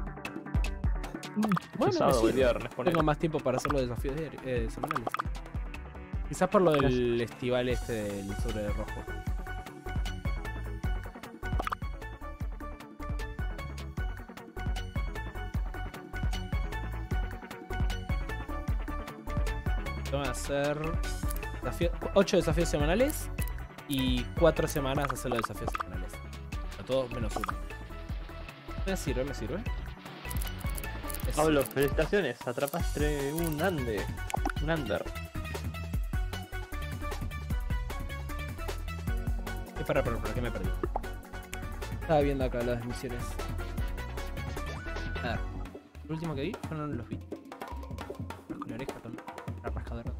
El sábado o me el sirve. viernes, ponele. Tengo más tiempo para hacer los desafíos semanales. Quizás por lo del estival este del sobre rojo. Tengo que hacer 8 desafíos semanales y 4 semanas hacer los desafíos semanales. A todos menos uno. Me sirve. Pablo, felicitaciones. Atrapaste un under. Para, ¿qué me perdí? Estaba viendo acá las misiones. A ver, lo último que vi fueron los vídeos. Con la oreja, con la rascadora.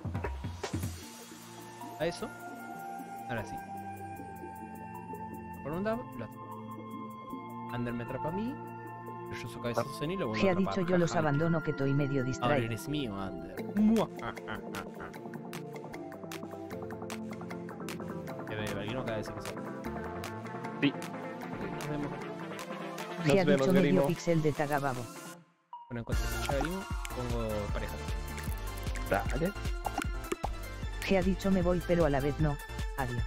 A eso. Ahora sí. Por un dab, lo atrapa. Ander me atrapa a mí. Yo soy cabeza de y lo vuelvo Se a ha atrapar. dicho yo los Jaja. abandono que estoy medio Ahora distraído. eres mío, Ander. ¿Alguien acaba de decir que sí? Sí. Ok, nos vemos. Se ha Nos vemos, dicho medio Grimo. pixel de Tagababo. Bueno, en cuanto se Grimo, pongo pareja. Dale. Se ha dicho me voy pero a la vez no. Adiós.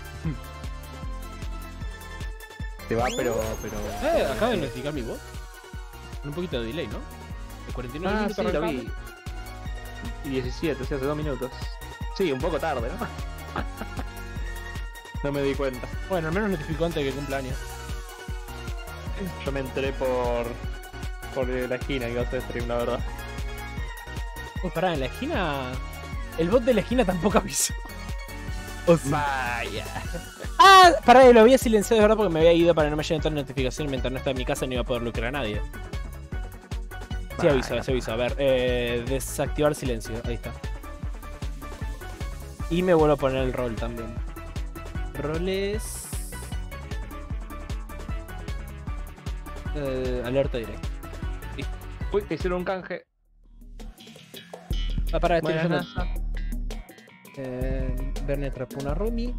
Te va, pero... Acaba de notificar mi voz. Con un poquito de delay, ¿no? De 49 Ah, minutos sí, lo arrancamos. vi. Y 17, o sea, hace 2 minutos. Sí, un poco tarde, ¿no? No me di cuenta. Bueno, al menos notificó antes de que cumpla años. Yo me enteré por la esquina que iba a hacer stream, la verdad. Pará, en la esquina. El bot de la esquina tampoco avisó. O sea. Vaya. Ah, pará, lo había silenciado de verdad porque me había ido para que no me lleguen todas las notificaciones mientras no estaba en mi casa y no iba a poder lucrar a nadie. Sí aviso. A ver, desactivar silencio. Ahí está. Y me vuelvo a poner el rol también. Roles. Alerta directa. Uy, te hicieron un canje. Para estoy Buenas, leyendo. Verne atrapó una Rumi.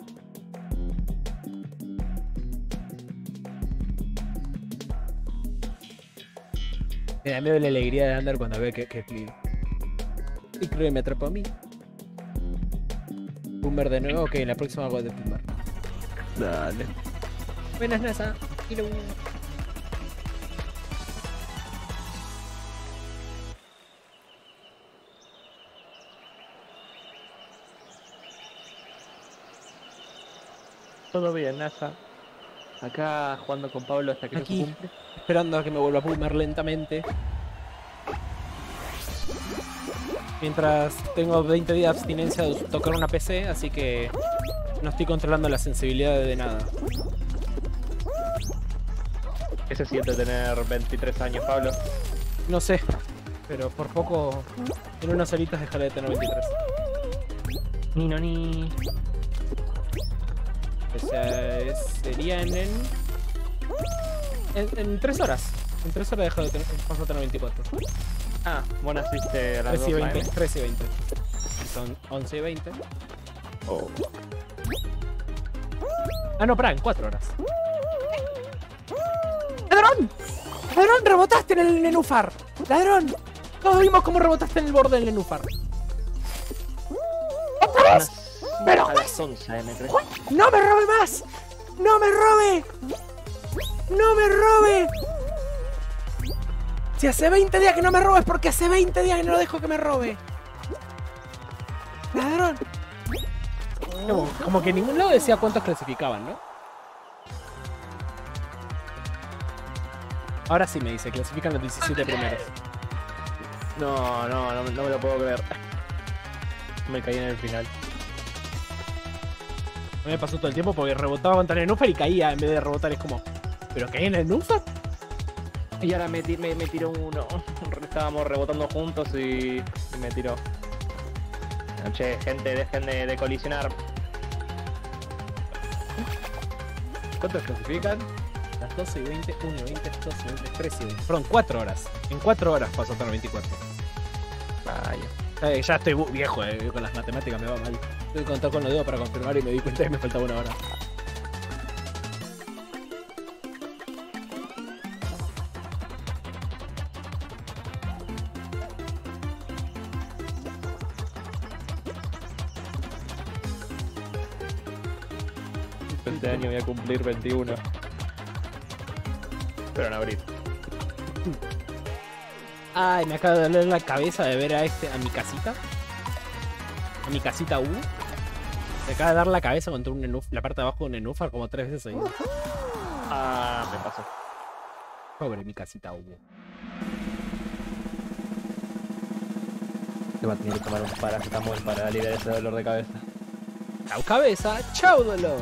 Me da miedo la alegría de Ander cuando ve que escribe. Y creo que me atrapó a mí. Boomer de nuevo, ok, en la próxima hago de Boomer. Dale. Buenas, NASA. Todo bien, NASA. Acá jugando con Pablo hasta que Aquí. no se cumple. Esperando a que me vuelva a Boomer lentamente. Mientras tengo 20 días de abstinencia de tocar una PC, así que no estoy controlando la sensibilidad de nada. ¿Qué se siente tener 23 años, Pablo? No sé, pero por poco en unas horitas dejaré de tener 23. Ni. O sea, sería en 3 horas. En 3 horas dejo de tener, paso a tener 24. Ah, vos naciste a las 13 y 2 20. AM. 13 y 20. Y son 11 y 20. Oh. Ah, no, pará, en 4 horas. ¡Ladrón! ¡Ladrón! ¡Rebotaste en el nenúfar! ¡Ladrón! Todos vimos cómo rebotaste en el borde del nenúfar. ¡Otra vez! ¡Pero juez! las 11 AM, ¿crees? ¡No me robe más! ¡No me robe! ¡No me robe! Si hace 20 días que no me robes, porque hace 20 días que no dejo que me robe. Ladrón. Como que en ningún lado decía cuántos clasificaban, ¿no? Ahora sí me dice, clasifican los 17 primeros. No me lo puedo creer. Me caí en el final. Me pasó todo el tiempo porque rebotaba contra el Nenúfar y caía en vez de rebotar. Es como, ¿pero caí en el Nenúfar? Y ahora me tiró uno. Estábamos rebotando juntos y me tiró. No, che, gente, dejen de colisionar. ¿Cuántos clasifican? Las 12 y 20, 1 y 20, 12 y 20, 13 y 20. Fueron 4 horas. En 4 horas pasó hasta los 24. Vaya. Ya estoy viejo, con las matemáticas me va mal. Tuve que contar con los dedos para confirmar y me di cuenta que me faltaba 1 hora. Este año voy a cumplir 21. Pero en abril. Ay, me acaba de doler la cabeza de ver a mi casita. A mi casita U. Me acaba de dar la cabeza contra un nenúfar, la parte de abajo de un nenúfar como 3 veces seguidas. Ah, me pasó. Pobre mi casita U. Te va a tener que tomar un paracetamol para aliviar ese dolor de cabeza. Chau cabeza, chau dolor.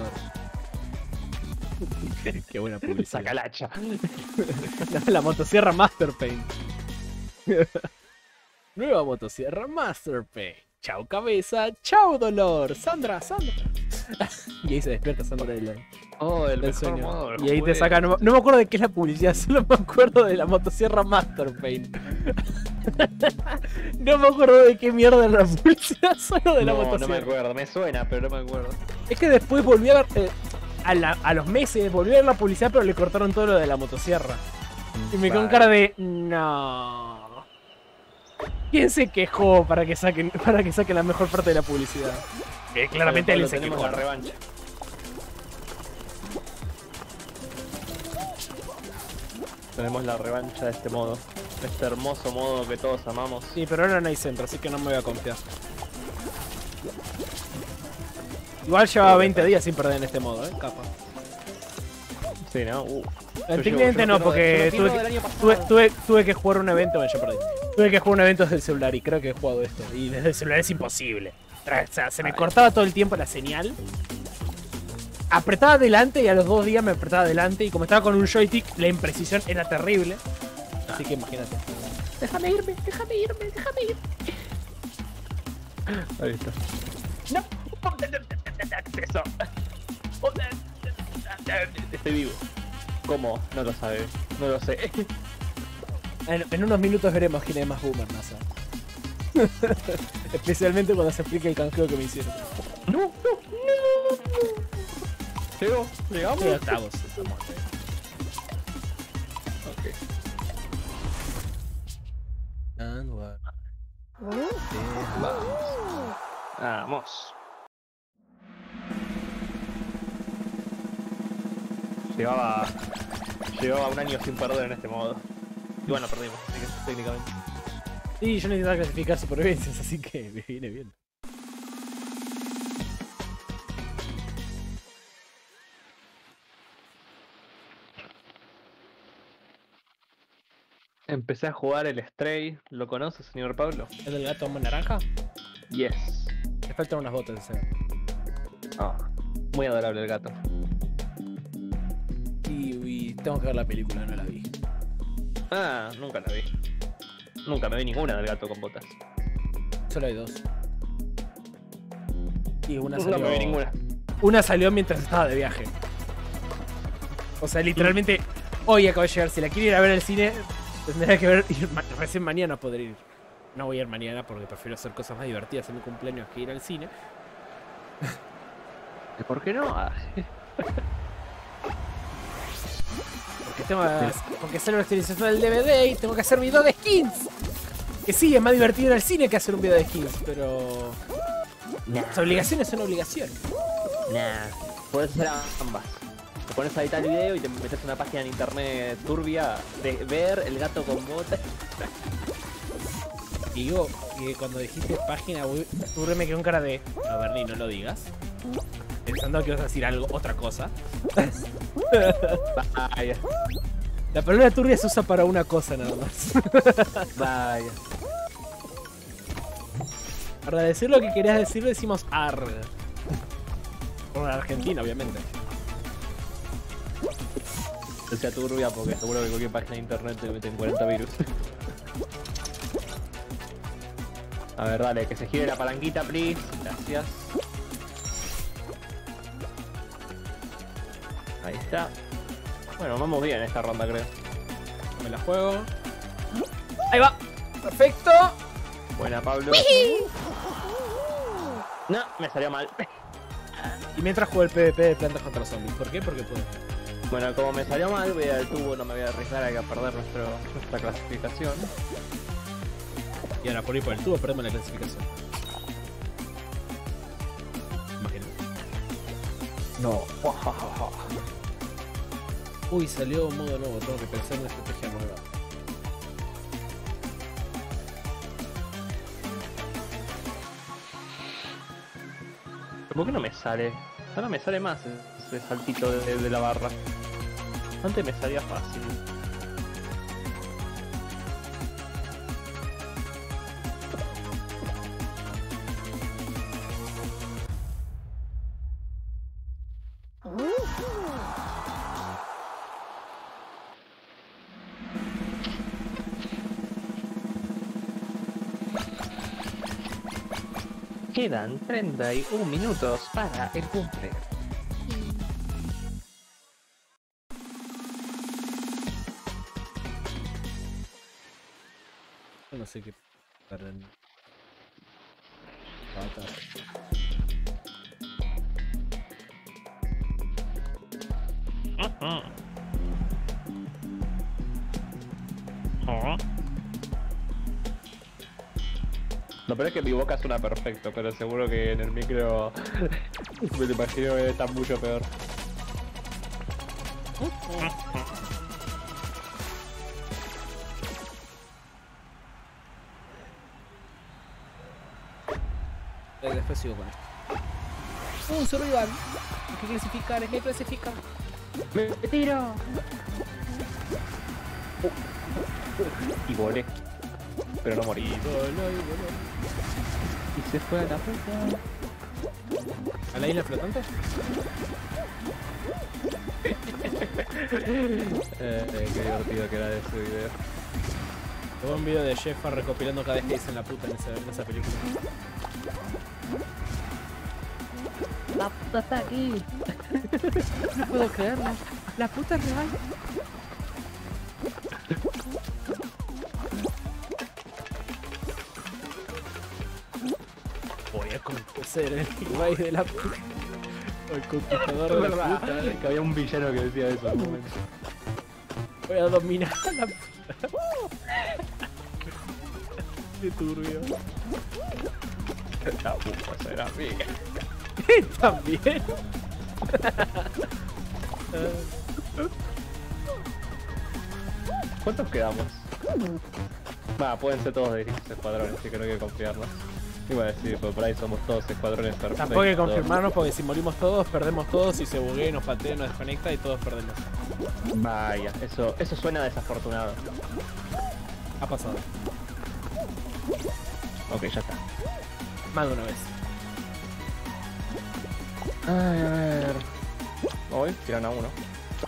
Qué buena publicidad. Saca el hacha. La motosierra Master Paint. Nueva motosierra Master Paint. Chau cabeza, chau dolor. Sandra. Y ahí se despierta Sandra del Oh, el mejor sueño. modo del Y ahí te juego. saca. No me acuerdo de qué es la publicidad, solo me acuerdo de la motosierra Master Paint. No me acuerdo de qué mierda era la publicidad, solo de la motosierra. No me acuerdo, me suena, pero no me acuerdo. Es que después volví a ver. A los meses volví a ver la publicidad, pero le cortaron todo lo de la motosierra. Y me quedó con cara de. No. ¿Quién se quejó para que saquen la mejor parte de la publicidad? Claramente Pablo, él se tenemos quejó. la revancha. Tenemos la revancha de este modo. Este hermoso modo que todos amamos. Sí, pero ahora no hay centro, así que no me voy a confiar. Igual llevaba 20 días sin perder en este modo, capa. Sí, ¿no? Técnicamente no, porque tuve que jugar un evento, bueno, yo perdí. Tuve que jugar un evento desde el celular y creo que he jugado esto. Y desde el celular es imposible. O sea, se me cortaba todo el tiempo la señal. Apretaba adelante y a los 2 días me apretaba adelante. Y como estaba con un joystick, la imprecisión era terrible. Así que imagínate. Déjame irme. Ahí está. No. Eso. Estoy vivo. ¿Cómo? No lo sabe. No lo sé. En unos minutos veremos quién es más boomer, NASA. Especialmente cuando se explique el canjeo que me hicieron. No. ¿Llegamos? Sí, estamos. Ok. Vamos. Llevaba 1 año sin perder en este modo. Y bueno, perdimos, así que técnicamente. Y yo necesitaba clasificar supervivencias, así que me viene bien. Empecé a jugar el Stray. ¿Lo conoce, señor Pablo? ¿Es del gato amo naranja? Yes. Le faltan unas botas ese. Ah, muy adorable el gato. Y tengo que ver la película, no la vi. Ah, nunca la vi. Nunca me vi ninguna del gato con botas. Solo hay 2. Y una No salió. me vi ninguna. Una salió mientras estaba de viaje. O sea, literalmente, hoy acabo de llegar. Si la quiero ir a ver al cine, tendría que ver. Recién mañana poder ir. No voy a ir mañana porque prefiero hacer cosas más divertidas en mi cumpleaños que ir al cine. ¿Por qué no? Porque sale una actualización del DVD y tengo que hacer video de skins. Que sí, es más divertido ir al cine que hacer un video de skins, pero las obligaciones son obligaciones. Nah, podés hacer ambas. Te pones a editar el video y te metes en una página en internet turbia de ver el gato con botas. Y digo, que cuando dijiste página, tú me quedó en cara de... A ver, ni no lo digas. Pensando que ibas a decir algo, otra cosa. Vaya, La palabra turbia se usa para una cosa nada más. vaya. Para decir lo que querías decir, decimos ARG. Por Argentina, obviamente. O sea turbia porque seguro que cualquier página de internet te meten 40 virus. A ver, dale, que se gire la palanquita, please. Gracias. Ahí está. Bueno, vamos bien esta ronda, creo. Me la juego. ¡Ahí va! ¡Perfecto! Buena, Pablo. No, me salió mal. Y mientras juego el PvP de plantas contra los zombies. ¿Por qué? Porque puedo. Bueno, como me salió mal, voy al tubo, no me voy a arriesgar a perder nuestra clasificación. Y ahora por ir por el tubo perdemos la clasificación. Imagínate. No. Uy, salió un modo nuevo. Tengo que pensar en una estrategia nueva. ¿Por qué no me sale? Ahora me sale más ese saltito de la barra. Antes me salía fácil. Quedan 31 minutos para el cumple. Yo no sé qué para el... Lo peor es que mi boca suena perfecto, pero seguro que en el micro me lo imagino que está mucho peor. Después sigo con esto. Un survival. Hay que clasificar, hay que clasificar. ¡Me tiro! Y volé. Pero no morí. Y se fue a la puta. ¿A la isla flotante? Qué divertido que era ese video. Hubo un video de Jeffa recopilando cada vez que dicen la puta en esa película. La puta está aquí. No puedo creerlo. La puta es real. Voy a conquistar el rey de la puta. El conquistador de la puta. Que había un villano que decía eso en un momento. Voy a dominar a la puta. Qué turbio. La puta será mía. También. ¿Cuántos quedamos? Va, pueden ser todos de distintos escuadrones, así que no hay que confiarnos. Iba a decir, pero por ahí somos todos escuadrones perfectos. Tampoco hay que confirmarnos porque si morimos todos, perdemos todos. Si se buguea, nos patea, nos desconecta y todos perdemos. Vaya, eso suena desafortunado. Ha pasado. Ok, ya está. Más de una vez. Ay, a ver. Hoy tiran a uno.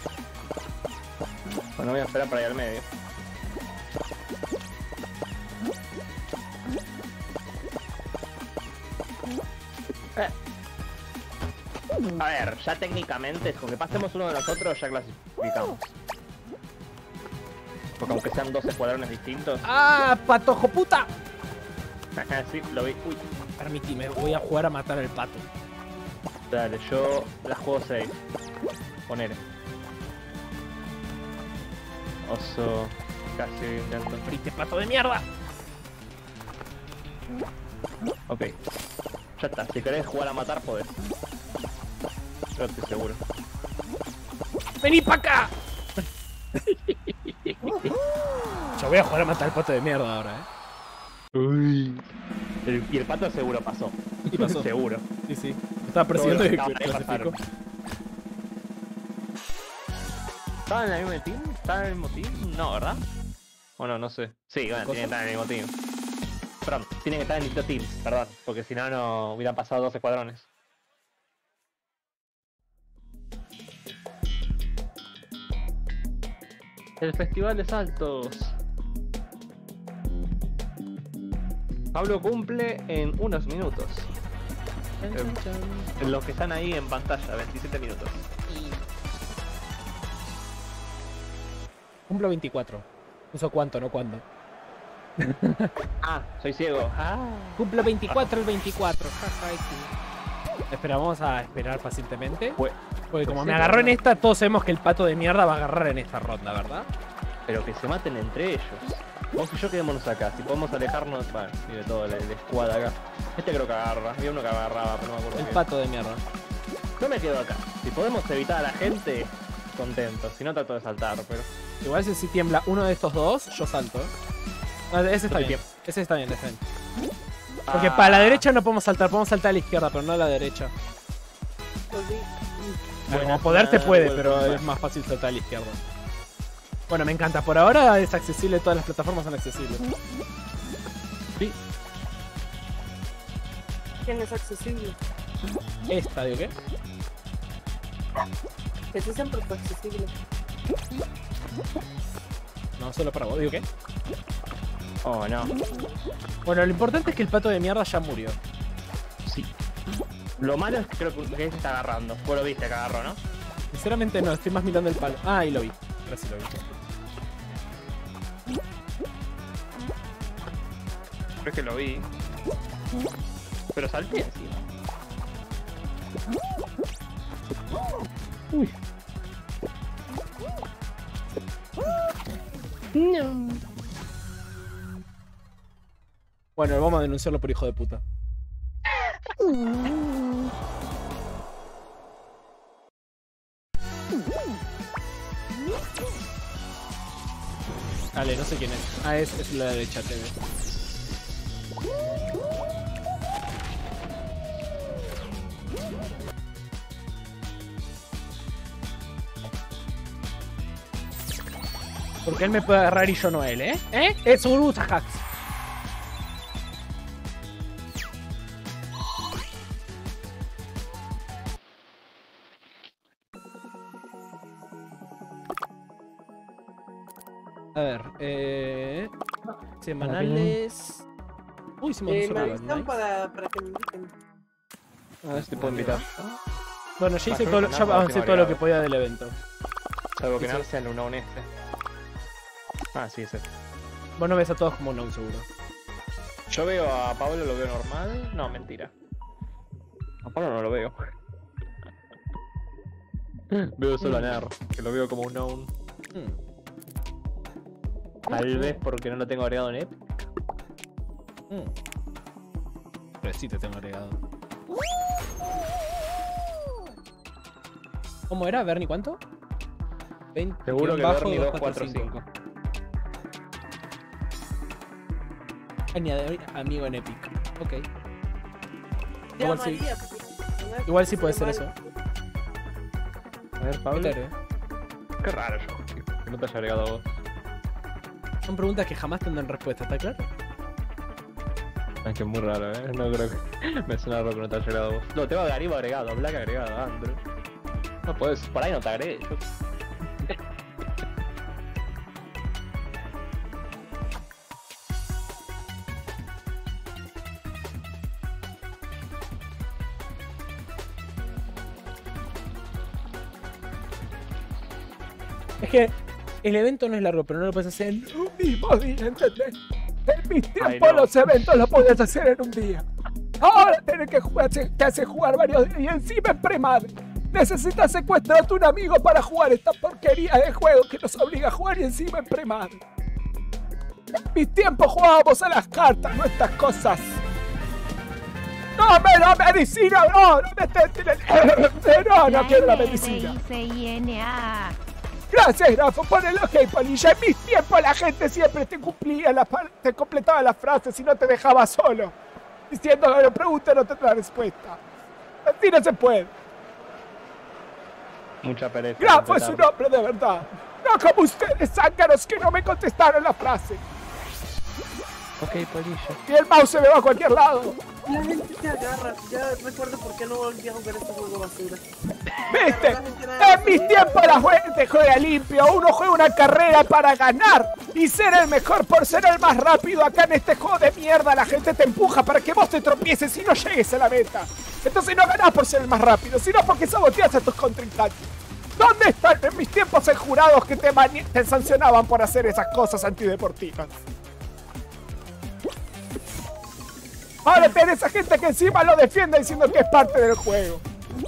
Bueno, voy a esperar para ir al medio. A ver, ya técnicamente, con que pasemos uno de nosotros, ya clasificamos. Porque aunque sean dos escuadrones distintos. ¡Ah, patojo puta! Sí, lo vi. Uy, Permitime, voy a jugar a matar al pato. dale, yo la juego 6. Ponele. Oso, casi intento. ¡Frite, pato de mierda! Ok. Ya está, si querés jugar a matar, podés. yo estoy seguro. ¡Vení para acá! Yo voy a jugar a matar al pato de mierda ahora, Uy. Y el pato seguro pasó. Y pasó. Seguro. Sí, sí. Estaba persiguiendo y Todos los que clasificó. ¿Estaban en el mismo team? ¿Estaban en el mismo team? No, ¿verdad? Bueno, no sé. Sí, bueno, ¿Cosa? tienen que estar en el mismo team. Perdón, tienen que estar en distintos teams, perdón. Porque si no, no hubieran pasado 2 escuadrones. El Festival de Saltos. Pablo cumple en unos minutos. Los que están ahí en pantalla, 27 minutos. Cumplo 24. Uso cuánto, no cuándo. Ah, soy ciego. Ah. Cumplo 24 el 24. Espera, vamos a esperar pacientemente. Pues, Porque como sí, me agarró pero en no. esta, todos sabemos que el pato de mierda va a agarrar en esta ronda, ¿verdad? pero que se maten entre ellos. Vos y yo quedémonos acá. Si podemos alejarnos, bueno, tiene todo el squad acá. Este creo que agarra. Había uno que agarraba, pero no me acuerdo El qué. pato de mierda. Yo me quedo acá. Si podemos evitar a la gente, contento. Si no, trato de saltar, pero... Igual si tiembla uno de estos dos, yo salto. Ah, ese está Yo bien. tiemblo. Ese está bien, Porque para la derecha no podemos saltar a la izquierda, pero no a la derecha. Pues sí. Como poder te puede, vuelvo pero a es más fácil saltar a la izquierda. Bueno, me encanta. Por ahora es accesible, todas las plataformas son accesibles. Sí. ¿Quién es accesible? Esta, digo, ¿qué? Ese siempre fue accesible. No, solo para vos, digo, ¿qué? Oh, no. Bueno, lo importante es que el pato de mierda ya murió. Sí. Lo malo es que creo que ese está agarrando. Vos lo viste que agarró, ¿no? Sinceramente no, estoy más mirando el palo. Ah, ahí lo vi. Ahora sí lo vi. Creo que lo vi. Pero salté encima. Uy. No. Bueno, vamos a denunciarlo por hijo de puta. Vale, no sé quién es. Ah, es la derecha, TV. Porque él me puede agarrar y yo no él, ¿eh? ¿Eh? Es un hacks. A ver, semanales. Uy, se me Me olvidó avisan para que me inviten. A ver si te puedo invitar. Bueno, ya hice Pasó todo, el ya canal, avancé no todo lo agregado. que podía del evento. Salvo que Sí, sí. Narcia en una honeste. Ah, sí, ese. Vos no ves a todos como no, seguro. Yo veo a Pablo, lo veo normal. No, mentira. A Pablo no lo veo. Veo solo a Ner, que lo veo como un known. Tal vez porque no lo tengo agregado en Epic. Pero sí te tengo agregado. ¿Cómo era? ¿Bernie cuánto? 20 Seguro que bajo, Bernie 245. 245. Añade amigo en Epic. Ok. Ya, Igual sí. María, porque- Igual sí puede ser mal. eso. A ver, Pablo. Claro. Qué raro yo, que no te haya agregado a vos. Son preguntas que jamás tendrán respuesta, ¿está claro? Es que es muy raro, no creo que... Me suena raro que no te haya agregado a vos. No, tengo a Gariba agregado, a Black agregado, a Andrew. No puedes, por ahí no te agregué yo. Es que el evento no es largo, pero no lo puedes hacer en un mismo día, ¿entendés? En mis tiempos no. los eventos los podías hacer en un día. Ahora tenés que jugar, te hace jugar varios días y encima es premadre. Necesitas secuestrarte un amigo para jugar esta porquería de juego que nos obliga a jugar y encima es premadre. En mis tiempos jugábamos a las cartas, no estas cosas. ¡Dame la medicina! ¡No! ¡No quiero la medicina! Medicina. Gracias, Grafo, por el ok, Polilla. En mis tiempos la gente siempre te completaba las frases y no te dejaba solo. Diciendo que la pregunta no tendrá respuesta. Así no se puede. Mucha pereza. Grafo es un hombre de verdad. No como ustedes, zánganos, que no me contestaron la frase. Ok, Polilla. Y el mouse se me va a cualquier lado. La gente te agarra. Ya recuerdo por qué no volví a jugar este juego basura. ¿Viste? En mis tiempos la gente juega limpio. Uno juega una carrera para ganar y ser el mejor por ser el más rápido. Acá en este juego de mierda la gente te empuja para que vos te tropieces y no llegues a la meta. Entonces no ganás por ser el más rápido, sino porque saboteas a tus contrincantes. ¿Dónde están en mis tiempos el jurados que te sancionaban por hacer esas cosas antideportivas? Ahora tenés a gente que encima lo defiende diciendo que es parte del juego.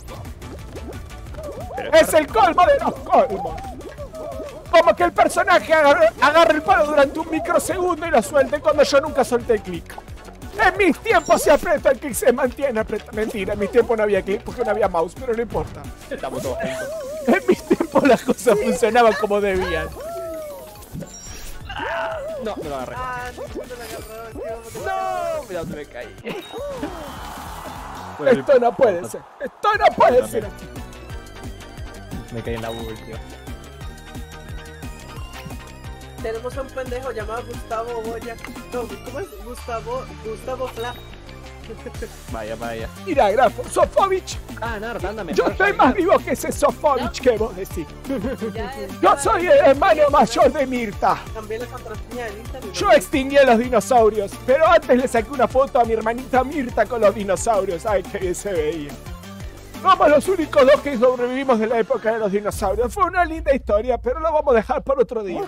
Es el colmo de los colmos. Como que el personaje agarre el palo durante un microsegundo y lo suelte cuando yo nunca solté el clic. En mis tiempos se aprieta el clic, se mantiene apretado. Mentira, en mis tiempos no había clic porque no había mouse, pero no importa. Estamos todos juntos. En mis tiempos las cosas funcionaban como debían. No, me lo agarré. Ah, no me la agarró. No, mira dónde me caí. Esto no puede ser. Esto no puede ser. Me caí en la última. Tenemos a un pendejo llamado Gustavo Boya. No, ¿cómo es? Gustavo Fla. Vaya, vaya. Mira, Grafo, Sofovich. Ah, Nard, ándame. Yo estoy más vivo que ese Sofovich que vos decís. Yo soy el hermano mayor de Mirta. Cambié la contraseña del Instagram. Yo extinguí a los dinosaurios, pero antes le saqué una foto a mi hermanita Mirta con los dinosaurios. Ay, qué bien se veía. Somos los únicos dos que sobrevivimos de la época de los dinosaurios. Fue una linda historia, pero lo vamos a dejar por otro día.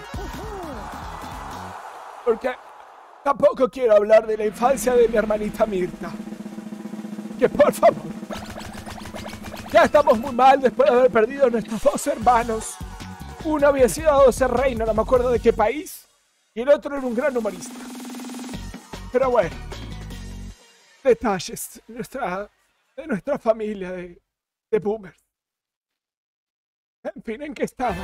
Porque tampoco quiero hablar de la infancia de mi hermanita Mirta. Que por favor. Ya estamos muy mal después de haber perdido a nuestros dos hermanos. Uno había sido 12 reino, no me acuerdo de qué país. Y el otro era un gran humorista. Pero bueno. Detalles de nuestra familia de boomers. En fin, ¿en qué estaba?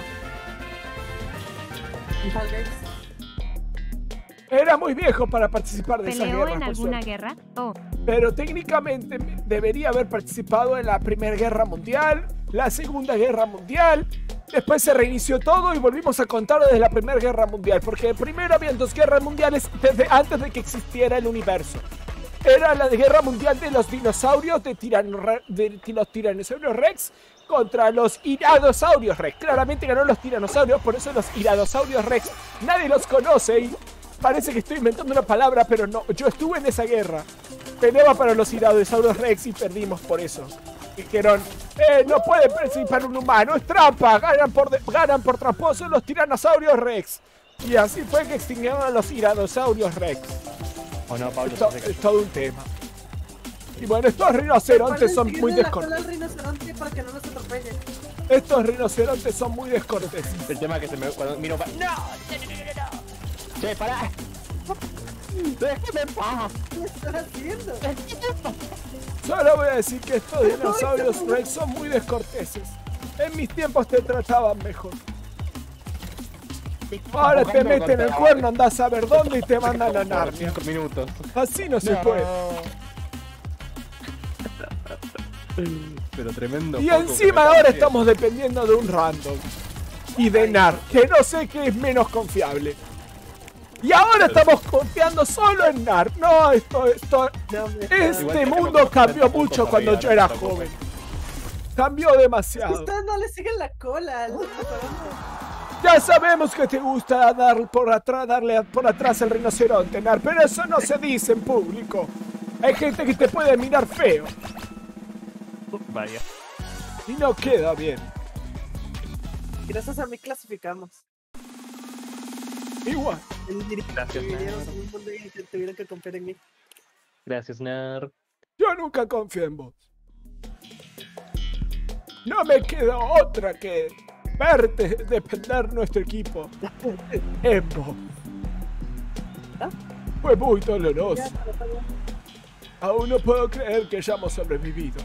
Fall Guys. Era muy viejo para participar de esas ¿Peleó guerras, en por alguna suerte. guerra? Oh, Pero técnicamente debería haber participado en la Primera Guerra Mundial, la Segunda Guerra Mundial. Después se reinició todo y volvimos a contar desde la Primera Guerra Mundial, porque primero habían dos guerras mundiales desde antes de que existiera el universo. Era la Guerra Mundial de los dinosaurios, de los tiranosaurios Rex contra los iradosaurios Rex. Claramente ganó los tiranosaurios, por eso los iradosaurios Rex nadie los conoce y parece que estoy inventando una palabra, pero no. Yo estuve en esa guerra. Peleaba para los iradosaurios Rex y perdimos por eso. Dijeron, no puede participar un humano, es trampa, ganan por tramposo los tiranosaurios Rex. Y así fue que extinguieron a los iradosaurios Rex. O no, Pablo, Es todo un tema. Y bueno, estos rinocerontes son muy descorteses. Para que no nos atropellen. Estos rinocerontes son muy descorteses. El tema es que se me... Cuando miro para... ¡No! ¡Che, pará! ¡Déjame en paz! ¿Qué estás haciendo? Solo voy a decir que estos dinosaurios Rex son muy descorteses. En mis tiempos te trataban mejor. Ahora te meten el cuerno, andás a ver dónde y te mandan a Narnia. 5 minutos. Así no se puede. Pero tremendo. Y foco encima que me ahora cambié. estamos dependiendo de un random. Y de Nar, que no sé qué es menos confiable. Y ahora estamos confiando solo en Nar. No, este mundo cambió mucho cuando yo era joven. Cambió demasiado. Ustedes no le siguen la cola al Ya sabemos que te gusta darle por atrás al rinoceronte, Nar, pero eso no se dice en público. Hay gente que te puede mirar feo Vaya. y no queda bien. Gracias a mí clasificamos. Igual. Gracias, Vinieron Nerd. a un mundo y tuvieron que confiar en mí. Gracias, Nerd. Yo nunca confío en vos. No me queda otra que verte defender nuestro equipo en vos. ¿Ah? Fue muy doloroso. Ya, pero está bien. Aún no puedo creer que hayamos sobrevivido.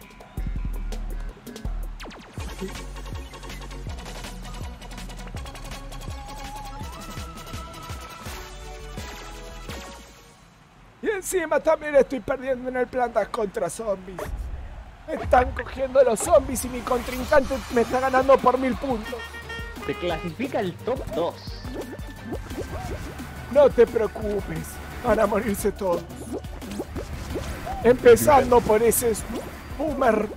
Y encima también estoy perdiendo en el Plantas contra Zombies. Me están cogiendo los zombies y mi contrincante me está ganando por 1000 puntos. Te clasifica el top 2. No te preocupes, van a morirse todos. Empezando por ese boomer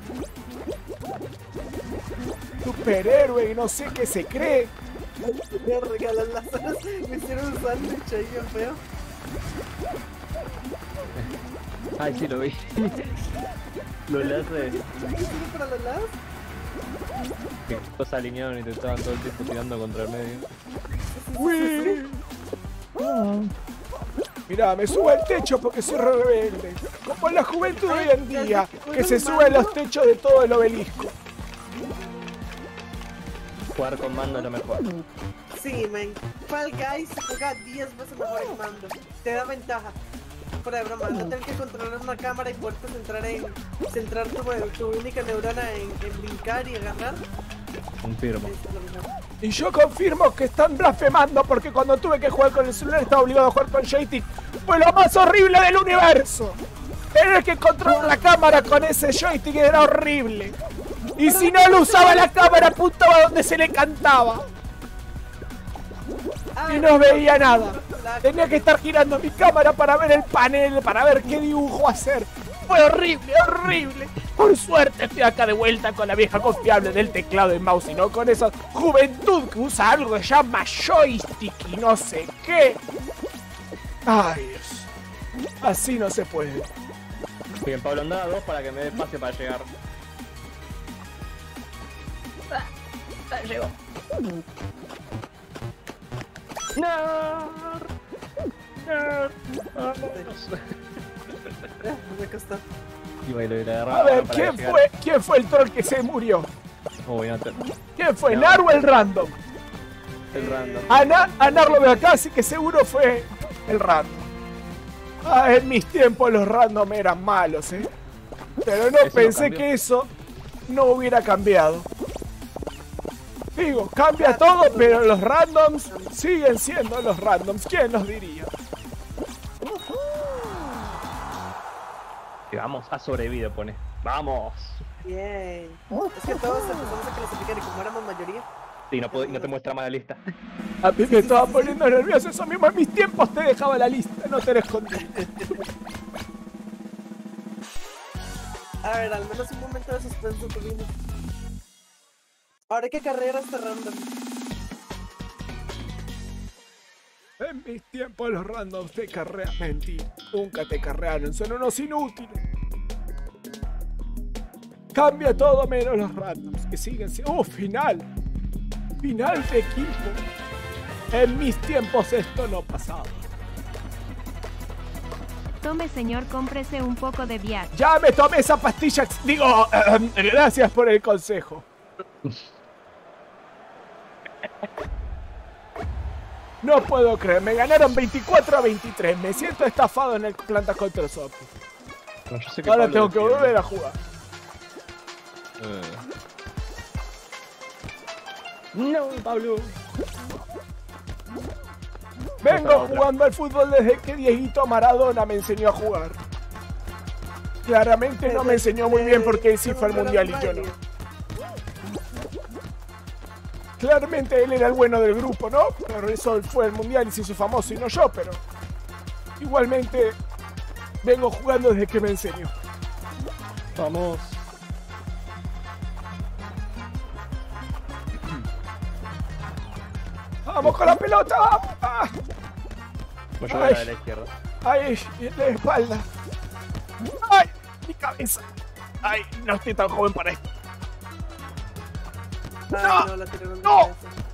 superhéroe y no sé qué se cree. Me regalan las alas. Me hicieron un sándwich ahí bien feo. Ay, sí lo vi. Lo láser. ¿Qué sirve para los lados? Que todos alinearon y te estaban todo el tiempo tirando contra el medio. Uy. Mirá, me subo al techo porque soy rebelde. Como en la juventud de hoy en día, que se sube a los techos de todo el obelisco. Jugar con mando es lo mejor. Sí, men. Fall Guys se juega 10 veces mejor en mando. Te da ventaja. Fuera de broma, no tener que controlar una cámara y poder centrar tu única neurona en brincar y agarrar. Confirmo. Eso es lo mejor. Y yo confirmo que están blasfemando porque cuando tuve que jugar con el celular estaba obligado a jugar con joystick. Fue lo más horrible del universo. Tener que controlar la cámara con ese joystick era horrible. Y si no lo usaba la cámara apuntaba donde se le cantaba. Y no veía nada. Tenía que estar girando mi cámara para ver el panel, para ver qué dibujo hacer. Fue horrible, horrible. Por suerte estoy acá de vuelta con la vieja confiable del teclado y mouse y no con esa juventud que usa algo que se llama joystick y no sé qué. Ay, Dios. Así no se puede. Bien, Pablo, anda a 2 para que me dé espacio para llegar. Llegó. No. Me costó. Y bailo y la agarraba A ver, para llegar. ¿quién fue el troll que se murió? Obviamente, ¿Quién fue? No. ¿Nar o el random? el random. A Nar lo veo acá, así que seguro fue el random. Ah, en mis tiempos los random eran malos, ¿eh? Pero no Eso no pensé cambió. que eso no hubiera cambiado. Digo, cambia todo, pero los randoms siguen siendo los randoms. ¿Quién nos diría? Y vamos, ha sobrevivido, pone. ¡Vamos! Bien. Es que todos empezamos a clasificar y como éramos mayoría. Sí, no te muestra más la lista. A mí me estaba poniendo nervioso eso mismo. En mis tiempos te dejaba la lista, no te la escondí. A ver, al menos un momento de suspenso tuvimos. Ahora, ¿qué carrera está random? En mis tiempos los randoms te carrean. Mentira, nunca te carrearon, son unos inútiles. Cambia todo menos los randoms, que siguen siendo... final! Final de equipo. En mis tiempos esto no pasaba. Tome señor, cómprese un poco de Viagra. Ya me tomé esa pastilla, digo, gracias por el consejo. No puedo creer, me ganaron 24-23, me siento estafado en el Plantas contra Zombies. No, yo sé que Ahora Pablo tengo que defiende. volver a jugar. No, Pablo. Vengo Otra. jugando al fútbol desde que Dieguito Maradona me enseñó a jugar. Claramente no me enseñó muy bien porque él sí fue al mundial y yo no. Claramente él era el bueno del grupo, ¿no? Pero eso fue el mundial y se hizo famoso y no yo, pero... Igualmente vengo jugando desde que me enseñó. Vamos. ¡Vamos con la pelota! ¡Vamos! ¡Ah! Voy a llegar a la izquierda. ¡Ay! En la espalda. ¡Ay! Mi cabeza. ¡Ay! No estoy tan joven para esto. Ay, no, la tiraron de ¡No! cabeza.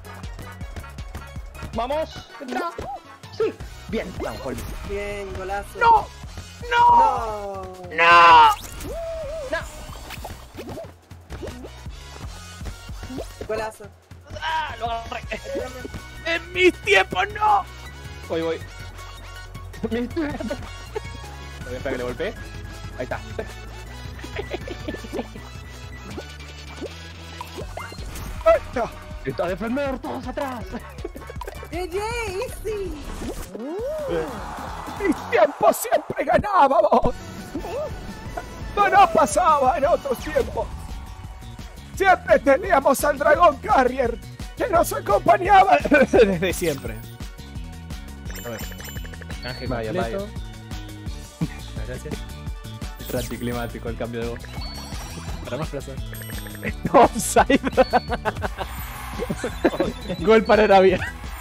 ¡Vamos! ¡Entra! ¡Sí! Bien, vamos, Pablo. Bien, golazo. ¡No! ¡No! No. ¡No! Golazo. ¡Ah! ¡Lo agarré! ¡En mis tiempos no! Voy. Espera que le golpeé. Ahí está. ¡Ahí está! ¡Está a defender! ¡Todos atrás! ¡GG! ¡Easy! ¡Mis tiempos siempre ganábamos! ¡No nos pasaba en otros tiempos! Siempre teníamos al Dragón Carrier que nos acompañaba desde siempre. A ver. Ángel Vaya, completo. Gracias. Es anticlimático el cambio de voz. Para más placer. Offside. Gol para Arabia.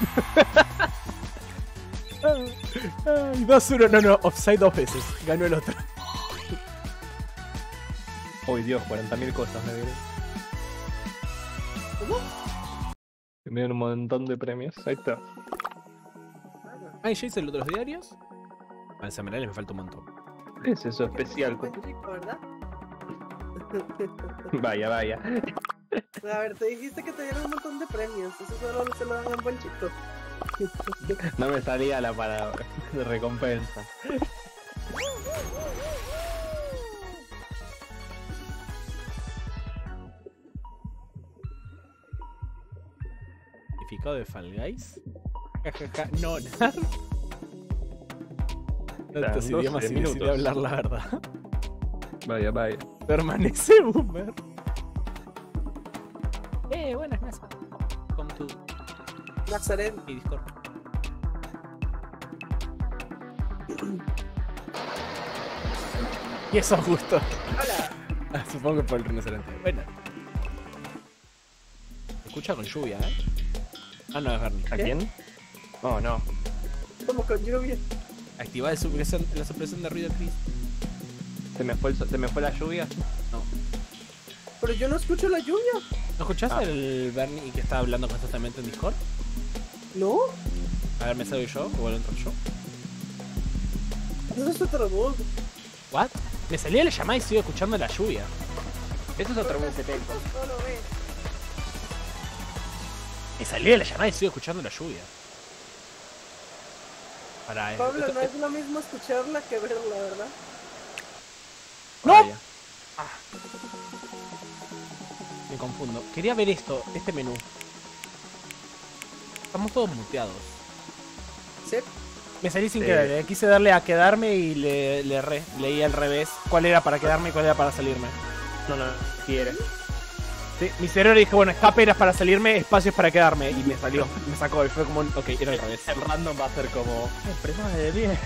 Ay, 2-1. No, offside 2 veces. Ganó el otro. Uy, Dios, 40.000 cosas me dieron. Me dieron un montón de premios. Ahí está. Ah, ¿y ya hice los otros diarios? A semanales me falta un montón. ¿Qué es eso especial? Buen chico, ¿verdad? Vaya, vaya. A ver, te dijiste que te dieron un montón de premios. Eso solo se lo dan a un buen chico. No me salía la palabra de recompensa. Significado de Fall Guys. Jajaja, no, nada. Tantos 12 idiomas y minutos. decide hablar la verdad. Vaya, vaya. Permanece boomer. Buenas mesas. Come to Nazaret. mi Discord. Y eso justo. Hola. Supongo que por el rinoceronte. Bueno. Se escucha con lluvia, ¿eh? Ah, no, es Bernie. ¿A quién? Oh, no. Como con lluvia. Activa la supresión de ruido Chris. ¿Se me fue la lluvia? Pero yo no escucho la lluvia. ¿No escuchaste Ah. el Bernie que estaba hablando constantemente en Discord? No. A ver, ¿me salgo yo? ¿O vuelvo a entrar yo? Eso es otro bug. ¿What? Me salía la llamada y sigo escuchando la lluvia. Eso es otro bug que tengo. No lo ves. Me salía la llamada y sigo escuchando la lluvia. Para Pablo, no es lo mismo escucharla que verla, ¿verdad? ¡No! Me confundo. Quería ver este menú. Estamos todos muteados. Sí. Me salí sin querer, quise darle a quedarme y leí al revés cuál era para quedarme y cuál era para salirme. No, quiere. Sí, mi cerebro dije, bueno, escape era para salirme, espacio es para quedarme. Y me salió, me sacó y fue como un... Ok, era al revés. El random va a ser como... Prima de 10.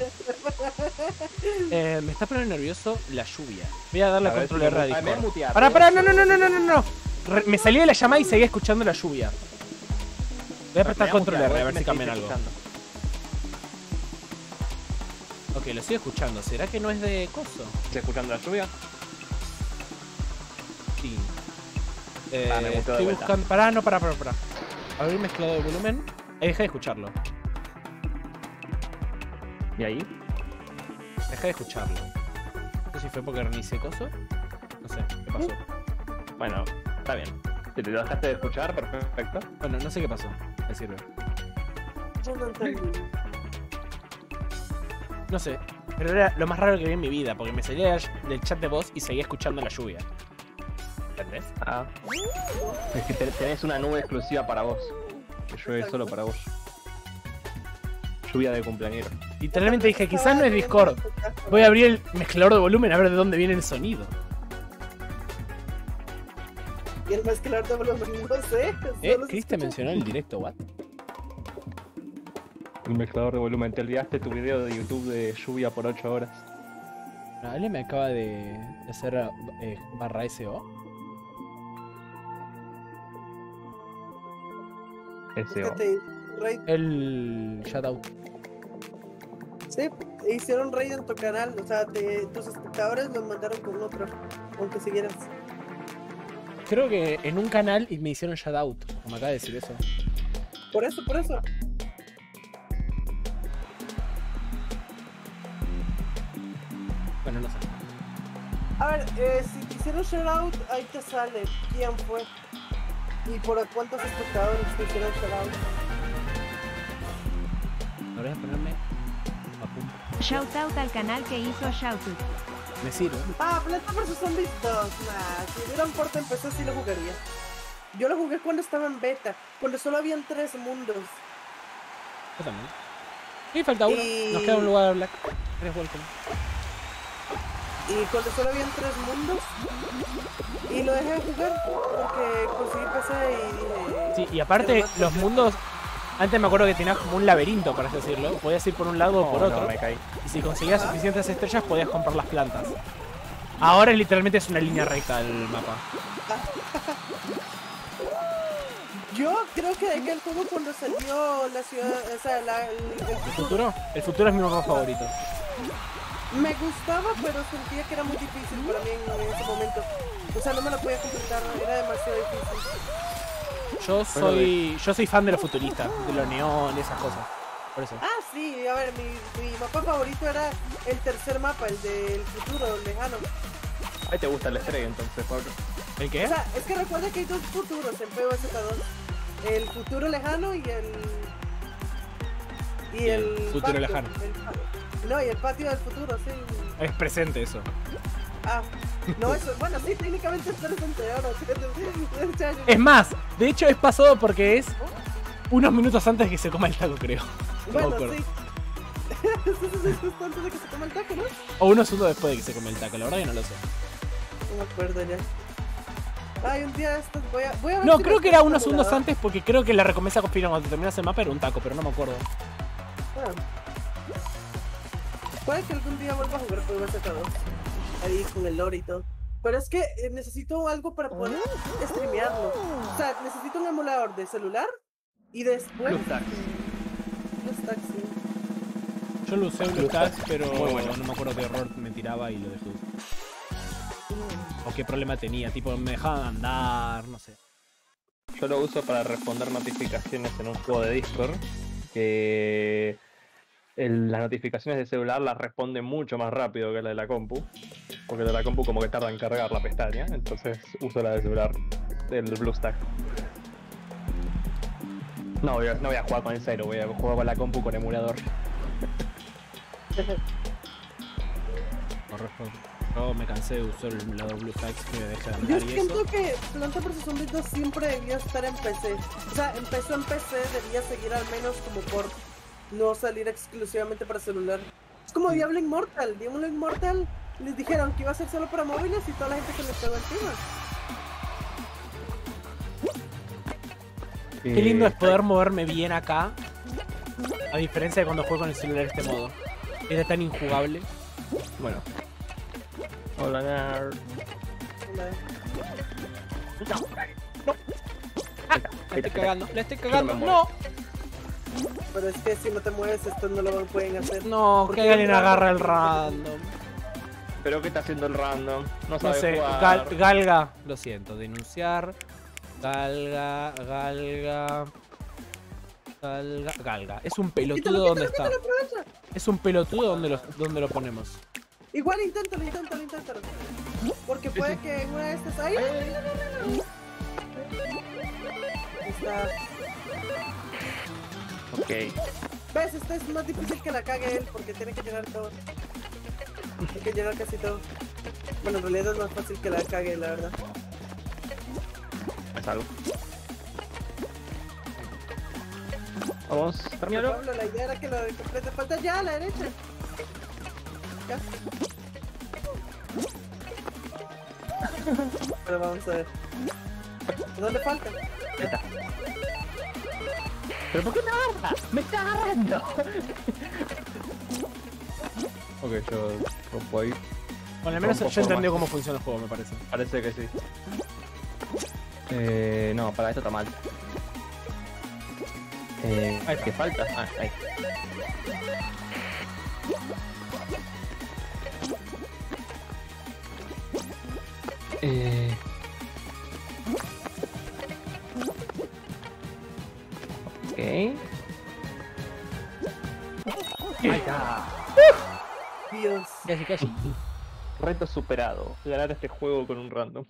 Me está poniendo nervioso la lluvia. Voy a darle A ver control si R a me Discord. mutear. Pará, no. Me salí de la llamada y seguía escuchando la lluvia. Voy a apretar control R a ver si cambian algo. Ok, lo sigo escuchando. ¿Será que no es de coso? ¿Estás escuchando la lluvia? Sí. Me muteo de Estoy vuelta. buscando... Pará. Abrir mezclado de volumen. Ahí dejé de escucharlo. ¿Y ahí? Dejé de escucharlo. No sé si fue porque reinicié coso. No sé, ¿qué pasó? Bueno, está bien. Si te lo dejaste de escuchar, perfecto. Bueno, no sé qué pasó. Me sirve. Yo no entendí. No sé. Pero era lo más raro que vi en mi vida. Porque me salía del chat de voz y seguía escuchando la lluvia. ¿Entendés? Ah. Es que tenés una nube exclusiva para vos. Que llueve solo para vos. Lluvia de cumpleañero. Literalmente dije, quizás no es Discord. Voy a abrir el mezclador de volumen a ver de dónde viene el sonido. Y el mezclador de volumen, no sé. solo se Chris te escucha. mencionó en el directo, ¿what? El mezclador de volumen. Te olvidaste tu video de YouTube de lluvia por 8 horas. Ale me acaba de hacer barra SO. SO. Raid, El shoutout. sí, hicieron raid en tu canal, o sea, tus espectadores los mandaron con otro, aunque siguieras. Creo que en un canal y me hicieron shoutout. Me acaba de decir eso. Por eso. Bueno, no sé. A ver, si te hicieron shoutout, ahí te sale quién fue. Y por cuántos espectadores te hicieron shoutout. Ahora voy a ponerme Shout out al canal que hizo Shoutout. Me sirve. Ah, Planta vs Zombies 2. Nah, si hubiera un port en PC sí lo jugaría. Yo lo jugué cuando estaba en beta, cuando solo habían 3 mundos. Yo también. Y falta uno. Y- Nos queda un lugar Black. Eres welcome. Y cuando solo habían 3 mundos. Y lo dejé de jugar porque conseguí PC y dije... Sí, y aparte los mundos... Antes me acuerdo que tenías como un laberinto, por así decirlo. Podías ir por un lado o por otro. No, me caí. Y si conseguías suficientes estrellas podías comprar las plantas. Ahora literalmente es una línea recta el mapa. Yo creo que dejé el juego cuando salió la ciudad, o sea, el futuro. El futuro es mi mapa favorito. Me gustaba, pero sentía que era muy difícil para mí en ese momento. O sea, no me lo podía completar, era demasiado difícil. Yo soy fan de lo futurista, de lo neón, esas cosas. Por eso. Ah, sí, a ver, mi mapa favorito era el tercer mapa, el del futuro lejano. Ahí te gusta el estrella entonces, Pablo. ¿El qué? O sea, es que recuerda que hay 2 futuros en PvZ2. El futuro lejano y el futuro patio, lejano. No, y el patio del futuro, sí. Es presente eso. Ah, no, eso, bueno, sí, técnicamente es presente ahora. Es más, de hecho es pasado porque es unos minutos antes de que se coma el taco, creo. No me Bueno, acuerdo. sí. Eso es justo antes de que se coma el taco, ¿no? O unos segundos después de que se come el taco, la verdad que no lo sé. No me acuerdo ya. Ay, un día estos voy a ver No, si creo me que era encuentro unos segundos emulador. antes porque creo que la recompensa final cuando terminas el mapa era un taco, pero no me acuerdo. Ah. Puede que algún día vuelva a jugar PvZ2. Ahí con el lore y todo. Pero es que necesito algo para poder streamearlo. O sea, necesito un emulador de celular y después... BlueStacks. BlueStacks, sí. Yo lo usé en BlueStacks, pero Muy bueno. no me acuerdo qué error me tiraba y lo dejé. O qué problema tenía, tipo me dejaban andar, no sé. Yo lo uso para responder notificaciones en un juego de Discord. Que las notificaciones de celular las responde mucho más rápido que la de la compu. Porque la de la compu como que tarda en cargar la pestaña. Entonces uso la de celular, el BlueStack. No voy a jugar con el cero, voy a jugar con la compu con emulador. Correcto. Yo me cansé de usar el emulador BlueStacks que me deja de Yo andar y siento eso. que Planta vs Zombies 2 siempre debió estar en PC. O sea, empezó en PC, debía seguir al menos como por no salir exclusivamente para celular. Es como Diablo Immortal. Diablo Immortal les dijeron que iba a ser solo para móviles y toda la gente que les pegó encima. Qué lindo es poder moverme bien acá. A diferencia de cuando juego con el celular de este modo. Era tan injugable. Bueno. Hola, nerd. La estoy cagando, la estoy cagando. Yo no me No, Pero es que si no te mueves, esto no lo pueden hacer. no, Porque que alguien el agarra el random- random. ¿Pero qué está haciendo el random? No No sabe sé, jugar. Galga, lo siento, denunciar. Galga. Es un pelotudo Quítalo, donde quítalo, está. quítalo, aprovecha. Es un pelotudo donde lo ponemos. Igual inténtalo. Porque puede que en una de estas... ¡Ay! Ahí está. Ok. ¿Ves? Esta es más difícil que la cague él porque tiene que llenar todo. Tiene que llenar casi todo. Bueno, en realidad es más fácil que la cague, la verdad. Me salgo. Vamos, termínalo. Pablo, la idea era que lo complete. Falta ya a la derecha. Ya. Pero vamos a ver. ¿Dónde falta? Ahí está. ¿Pero por qué me agarra? ¡Me está agarrando! Ok, yo rompo ahí. Bueno, al menos Rompo yo entendí formas. cómo funciona el juego, me parece. Parece que sí. No, para esto está mal. Ahí está. ¿Qué falta? Ah, ahí. Ok. Ahí está. Dios. Casi. Reto superado. Ganar este juego con un random.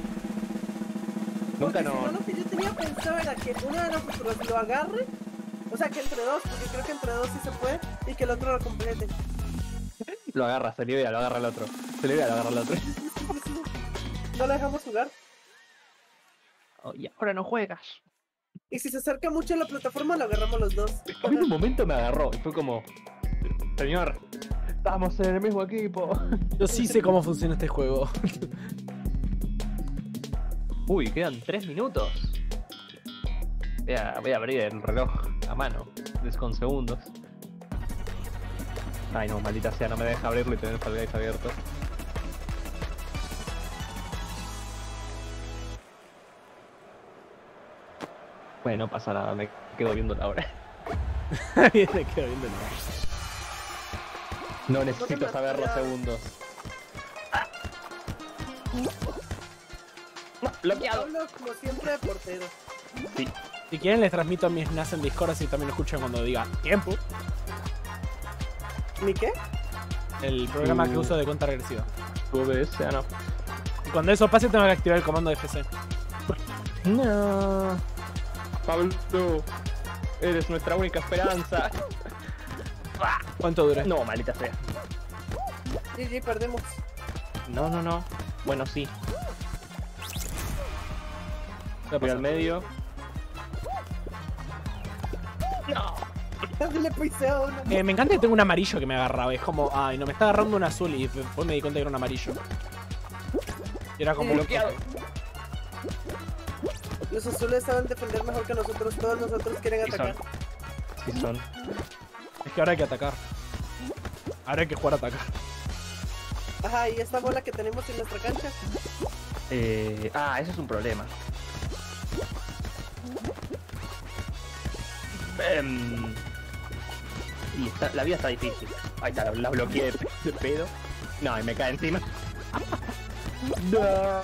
Nunca Porque si no, no. lo que yo tenía pensado era que uno de nosotros lo agarre O sea, que entre dos, porque creo que entre dos sí se puede y que el otro lo complete. Lo agarra, se libera, lo agarra el otro. Se libera, lo agarra el otro. No lo dejamos jugar. Oh, y ahora no juegas. Y si se acerca mucho a la plataforma, lo agarramos los dos. A mí en un momento me agarró y fue como... Señor, estamos en el mismo equipo. Yo sí sé cómo funciona este juego. Uy, quedan 3 minutos. Voy a abrir el reloj a mano. Con segundos. Ay no, maldita sea, no me deja abrirlo y tener el Fall Guys abierto. Bueno, no pasa nada, me quedo viendo la hora. Bien, me quedo viendo nada. No necesito saber los segundos. No, bloqueado. Hablo como siempre de portero. Sí. Si quieren les transmito a mis NAS en Discord así también lo escuchan cuando diga tiempo. ¿Mi qué? El programa que uso de cuenta regresiva. Tu OBS, no. Y cuando eso pase tengo que activar el comando de FC. No. Pablo, eres nuestra única esperanza. ¿Cuánto dura? No, maldita sea. GG, perdemos. No. Bueno, sí. Voy al medio. Le pisé a uno. Me encanta que tengo un amarillo que me agarraba. Es como, ay, no, me está agarrando un azul y después me di cuenta que era un amarillo. Y era como Bloqueado. Los azules saben defender mejor que nosotros. Todos nosotros quieren Sí atacar. Sí son. Es que ahora hay que atacar. Ahora hay que jugar a atacar. Ajá, y esta bola que tenemos en nuestra cancha. Eso es un problema. Y la vida está difícil. Ahí está, la bloqueé de pedo. No, y me cae encima. No.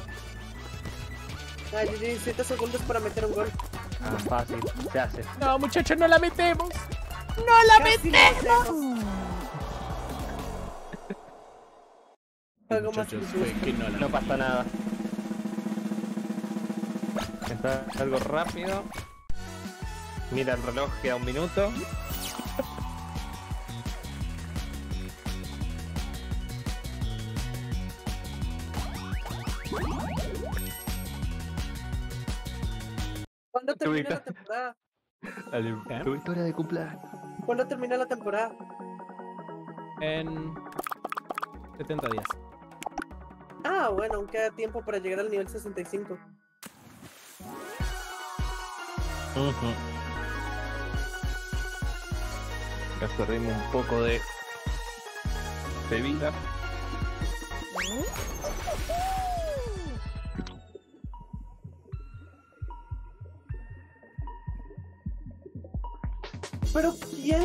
Ay, GG, 7 segundos para meter un gol. Fácil, se hace. No, muchachos, no la metemos. ¡No la Casi lo hacemos. Algo más Muchachos, difícil. fue que no la No pasa nada. Está algo rápido. Mira el reloj, queda 1 minuto. ¿Cuándo termina la ubicas? temporada? Dale, ¿Qué? tu victoria de cumpleaños. ¿Cuándo termina la temporada? En 70 días. Ah, bueno, aún queda tiempo para llegar al nivel 65. Ya perdimos un poco de vida. Pero ¿quién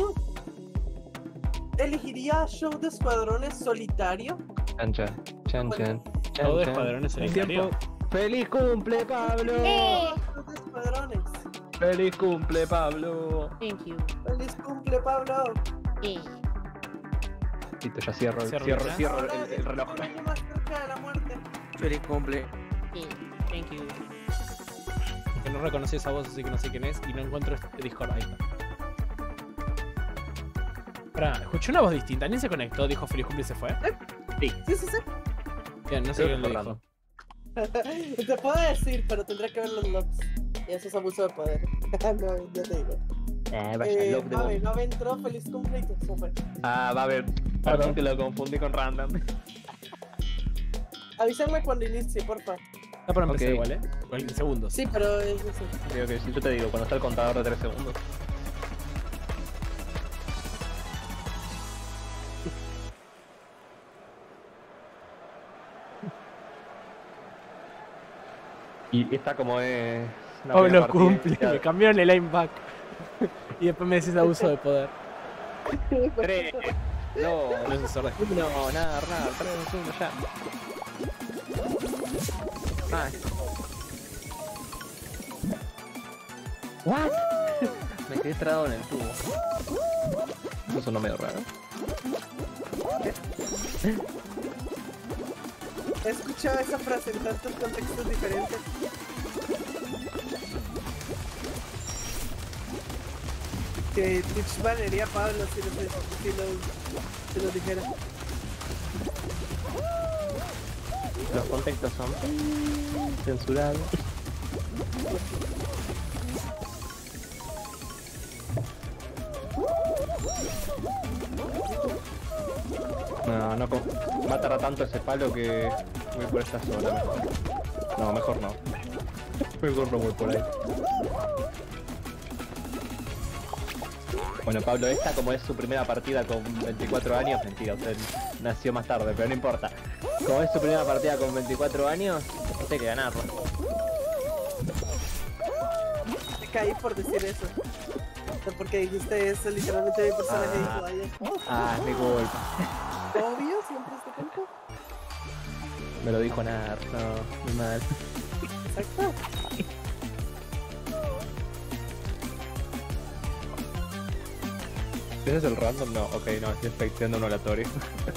elegiría show de escuadrones solitario? Chan chan, chan chan. Todo de escuadrones solitarios. ¡Feliz cumple, Pablo! Show de escuadrones. ¡Feliz cumple, Pablo! Thank you. ¡Feliz cumple, Pablo! Listo, ya cierro Cierro cierro ya. cierro Ahora el reloj. un año más cerca de la muerte. ¡Feliz cumple! Thank you. Que no reconocí esa voz, así que no sé quién es. Y no encuentro este Discord. Ahí está. Espera, escuché una voz distinta. ¿Alguien se conectó? Dijo feliz cumple y se fue. Sí, sí, sí. Bien, no sé quién lo dijo. Fernando. Te puedo decir, pero tendré que ver los logs. Y eso es abuso de poder. No, ya te digo. Vaya log de bomba. Mabe entró, feliz cumple y se fue. Va a ver. Perdón que lo confundí con random. Avísame cuando inicie, porfa. Está por empezar Ok. igual, ¿eh? 40 segundos. Sí, pero es eso. Creo que si yo te digo, cuando está el contador de 3 segundos. Y está como es. una Pablo primera partida cumple. inicial. Me cambiaron el aim back. Y después me decís abuso de poder. 3. No, No es desorden. no, nada, 3 segundos ya. Ay. What? Me quedé trabado en el tubo. Eso sonó medio raro. He escuchado esa frase en tantos contextos diferentes. Que Twitch banería a Pablo si lo dijera. Los contextos son censurados. No, va a tardar tanto ese palo que voy por esta zona mejor. No, mejor no. Mejor no voy por ahí. Bueno, Pablo, esta como es su primera partida con 24 años, mentira, usted nació más tarde, pero no importa. Como es su primera partida con 24 años, usted hay que ganarlo. Me caí por decir eso. Porque dijiste eso, literalmente mi personaje dijo ayer. Ah, es mi culpa. Obvio, siempre es tu culpa. Me lo dijo Nar, no, muy mal. Exacto. ¿Ese es el random? No, ok, no, estoy expectando un aleatorio.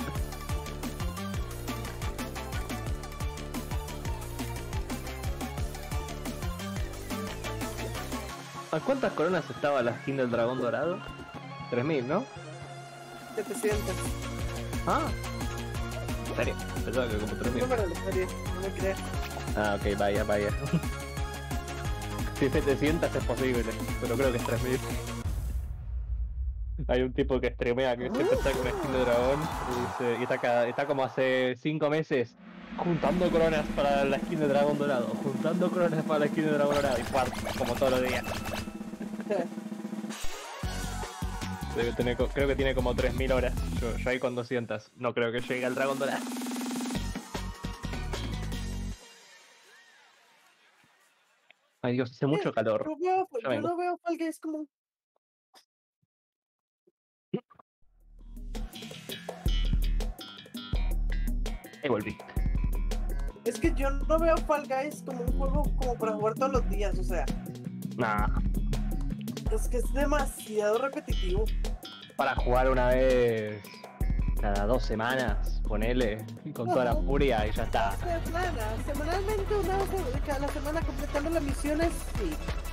¿A cuántas coronas estaba la skin del dragón dorado? 3000, ¿no? 700. Ah, ¿en serio? Pensaba que como 3000. Número de la serie, no me creas. Ah, ok, vaya. Si 700 es posible, pero creo que es 3000. Hay un tipo que streamea que siempre está con una skin de dragón y está como hace 5 meses juntando coronas para la skin de dragón dorado, juntando coronas para la skin de dragón dorado y cuarto, como todos los días. Debe tener, creo que tiene como 3000 horas. Yo ahí con 200. No creo que llegue al dragón dorado. Ay Dios, hace mucho calor. Yo no veo Fall Guys como un... Ahí volví. Es que yo no veo Fall Guys como un juego como para jugar todos los días, o sea, Nah, es que es demasiado repetitivo. para jugar una vez cada 2 semanas, ponele, con toda la furia y ya está. Semanalmente, una vez cada la semana completando las misiones, sí.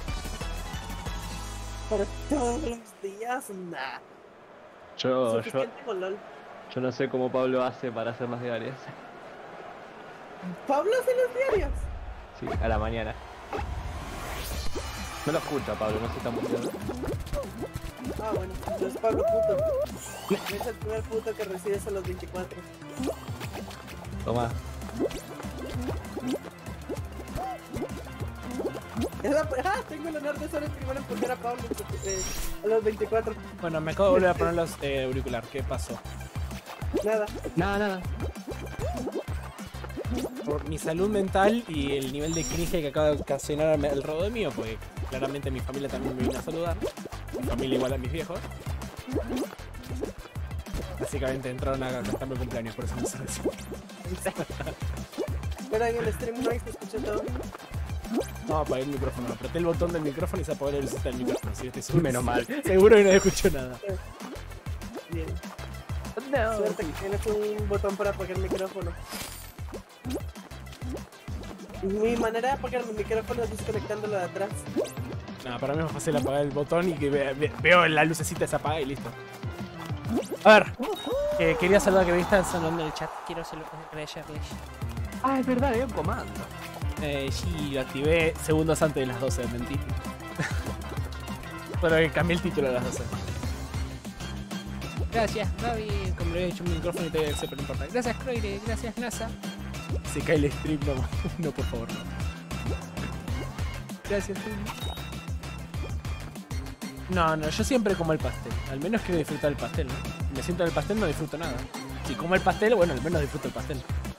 Pero todos los días, nah. Yo Suficiente con LOL. no sé cómo Pablo hace para hacer las diarias. ¿Pablo hace los diarios? Sí, a la mañana. No lo escucho, Pablo, no se está emocionado. Ah, bueno, entonces Pablo puto. Es el primer puto que recibes a los 24. Toma. Tengo el honor de ser el primero en poner a Pablo a los 24. Bueno, me acabo de volver a poner los auricular. ¿Qué pasó? Nada. Nada. Por mi salud mental y el nivel de cringe que acaba de ocasionar el rodo mío, porque claramente mi familia también me vino a saludar. Mi familia igual a mis viejos. Básicamente entraron a cantarme el cumpleaños, por eso no se recibe. Pero en el stream no se escucha todo. No, apagué el micrófono. Apreté el botón del micrófono y se apagó la lucita del micrófono. Así que estoy seguro. Menos mal. Seguro que no escucho nada. Bien. Suerte que tienes un botón para apagar el micrófono. Mi manera de apagar mi micrófono es desconectándolo de atrás. No, para mí es más fácil apagar el botón y que veo la lucecita se apaga y listo. A ver, quería saludar que me están saludando en el chat. Quiero saludar con ella. Ah, es verdad, había un comando. Sí, lo activé segundos antes de las 12, mentí. Pero que cambié el título a las 12. Gracias, Gaby. Como le había dicho un micrófono y te voy a pero no importa. Gracias, Croire. Gracias, NASA. Se cae el stream, no. No, por favor, no. Gracias, Tuni. No, yo siempre como el pastel. Al menos quiero disfrutar el pastel, ¿no? Me siento en el pastel, no disfruto nada. Si como el pastel, bueno, al menos disfruto el pastel.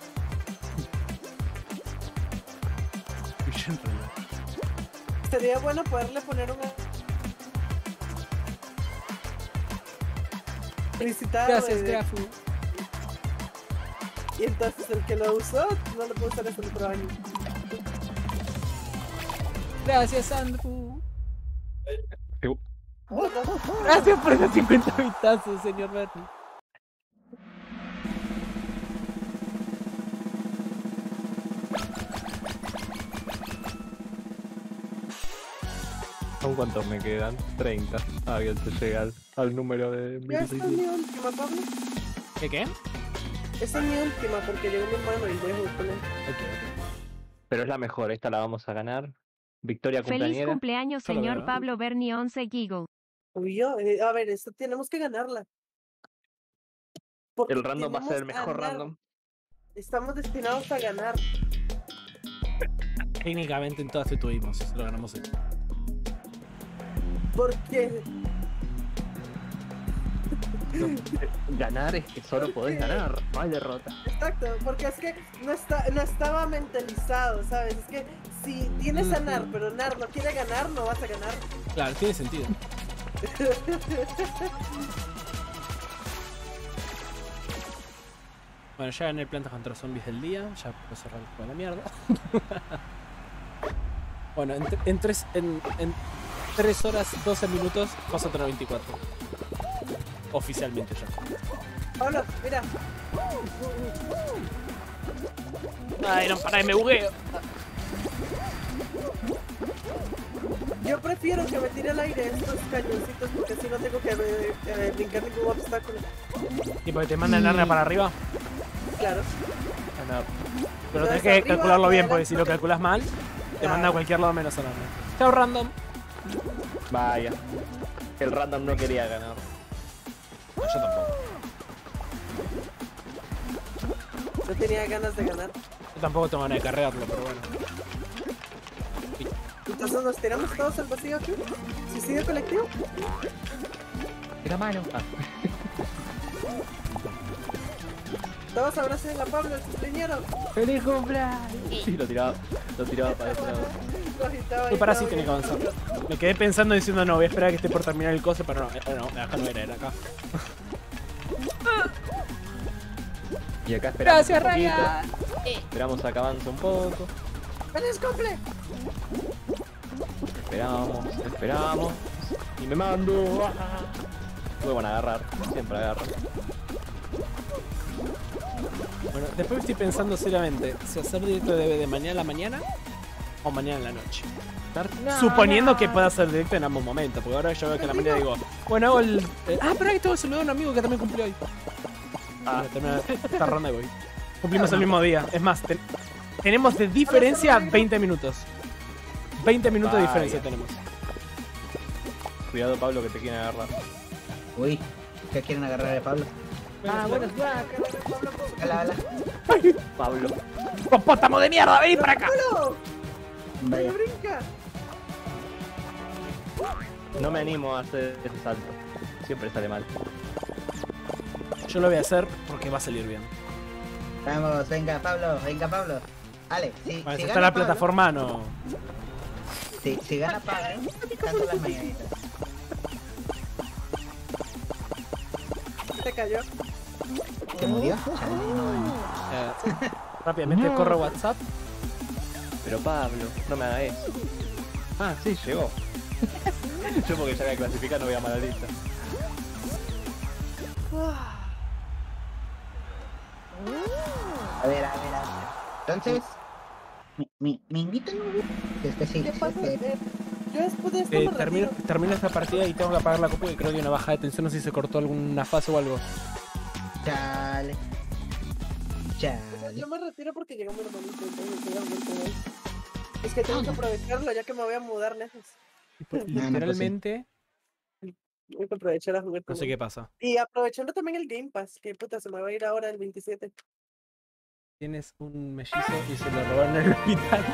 Sería bueno poderle poner una... Felicitar. Gracias, Grafu. Y entonces el que lo usó no lo puede usar hasta el otro año. Gracias, Andrew. Oh, no. Gracias por esos 50 vitazos, señor Bernie. ¿Aún cuántos me quedan? 30. Ah, bien, se llega al número de Ya esta es 1600. mi última, Pablo. ¿Qué? Esta es mi última porque llegó mi hermano y voy a jugar con él. Pero es la mejor, esta la vamos a ganar. Victoria Feliz cumpleañera. cumpleaños, Solo señor veo. Pablo Berni 11 Gigo. Uy, a ver, esto tenemos que ganarla. Porque El random va a ser el tenemos mejor ganar. random. Estamos destinados a ganar. Técnicamente en todas tuvimos, lo ganamos hoy. Porque Ganar es que solo podés ganar, no hay derrota. exacto, porque es que no estaba mentalizado, ¿sabes? Es que si tienes a Nar, pero Nar no quiere ganar, no vas a ganar. Claro, tiene sentido. Bueno, ya gané plantas contra zombies del día, ya puedo cerrar el juego a la mierda. Bueno, en 3 horas 12 minutos vas a tener 24. Oficialmente ya. Pablo, mira, Ay, no, para, me bugueo. yo prefiero que me tire al aire estos cañoncitos porque así no tengo que brincar ningún obstáculo. ¿Y porque te mandan larga para arriba? Claro. Ganar. Pero tenés Entonces, que arriba, calcularlo bien, porque adelante. si lo calculas mal, te Claro. manda a cualquier lado menos a larga. Chao, random. Vaya. El random no quería ganar. No, yo tampoco. No tenía ganas de ganar. Yo tampoco tengo ganas de carrearlo, pero bueno. Entonces nos tiramos todos al vacío aquí. ¿Suicidio colectivo? Era malo. Ah. Todos abracen a Pablo, el cumpleañero. ¡Feliz cumpleaños! Sí, lo tiraba para ese lado. Lo agitaba Y ahí para todo así tiene que bien. avanzar. Me quedé pensando diciendo no, voy a esperar a que esté por terminar el coso, pero no, acá no era acá. Y acá esperamos Gracias, un poquito. Ryan. Esperamos a que avance un poco. ¡Feliz cumple! Esperamos. Y me mando. ¡Ah! Me van a agarrar. Siempre agarran. Bueno, después estoy pensando seriamente si hacer directo de mañana a la mañana o mañana en la noche. Suponiendo que pueda hacer directo en ambos momentos, porque ahora yo veo que a la mañana digo, bueno, hago el. Pero ahí tengo que saludar a un amigo que también cumplió hoy. Ah. Termina esta ronda y voy. Cumplimos el mismo día. Es más, tenemos de diferencia 20 minutos. 20 minutos de Vaya. diferencia tenemos. Cuidado, Pablo, que te quieren agarrar. Uy, ¿qué quieren agarrar a Pablo? Bueno, Ala, ala. Pablo. ¡Hipopótamo de mierda! ¡Vení para acá! ¡Pablo! Vaya. ¡Brinca! No me animo a hacer ese salto. Siempre sale mal. Yo lo voy a hacer porque va a salir bien. Vamos, venga Pablo, venga Pablo. Ale, si Bueno, si gana está la Pablo- plataforma, no. Si gana Pablo, canto las mañanitas. Se cayó. ¿Se murió? Rápidamente corro WhatsApp. Pero Pablo, no me haga eso. Ah, sí, llegó. Yo porque ya voy a clasificar no voy a mala lista. A ver. Entonces, me invitan. Si es que sí. ¿Qué si pasa? es que- Yo después de esto me retiro. Termino esta partida y tengo que apagar la compu y creo que hay una baja de tensión, no sé si se cortó alguna fase o algo. Chale. Chale. Yo me retiro porque llegó mi hermanito, entonces voy a volver con él. Es que tengo que aprovecharlo ya que me voy a mudar lejos. Y pues, no, pues sí. literalmente, Tengo que aprovechar a jugar con no sé él. qué pasa. Y aprovechando también el Game Pass, que puta, se me va a ir ahora el 27. Tienes un mellizo y se lo robaron en el hospital.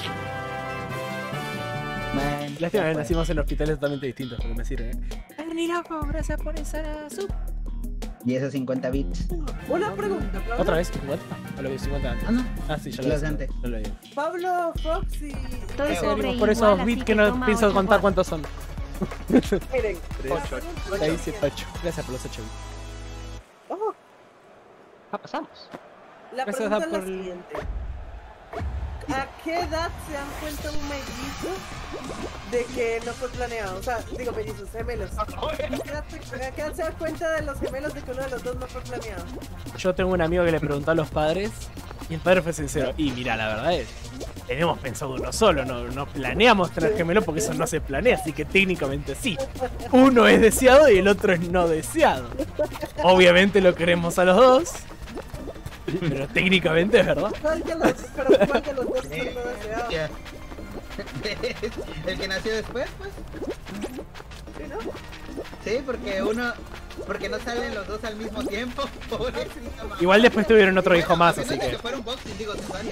Man, Lástima ya que fue. nacimos en hospitales totalmente distintos, pero me sirve. Ernie loco, gracias por esa sub. Y esos 50 bits. Una pregunta, Pablo. ¿Otra vez? ¿50? O lo vi 50 antes. Ah, no. Ah, sí, ya Los lo vi. antes. Ya lo vi. Pablo, Fox y... Estoy Creo. sobre Por igual, esos así bits que no toma pienso 8 contar por- cuántos son. Miren, 8. Ahí 7, 8. Gracias por los 8 bits. ojo, Ah, pasamos. la Gracias, pregunta es la por el- siguiente. ¿A qué edad se dan cuenta un mellizo de que no fue planeado? O sea, digo mellizos, gemelos. ¿A qué edad se da cuenta de los gemelos de que uno de los dos no fue planeado? Yo tengo un amigo que le preguntó a los padres Y el padre fue sincero. Y mira, la verdad es, tenemos pensado uno solo, no planeamos tener gemelo porque eso no se planea, así que técnicamente sí. Uno es deseado y el otro es no deseado. Obviamente lo queremos a los dos, pero técnicamente es verdad. ¿Cuál de los dos son no deseados? Ya. El que nació después, pues. ¿Sí, no? Sí, porque no salen los dos al mismo tiempo. Pobrecita mamá. Igual después tuvieron otro hijo más, a así menos de que... fuera un boxing, digo, cesárea.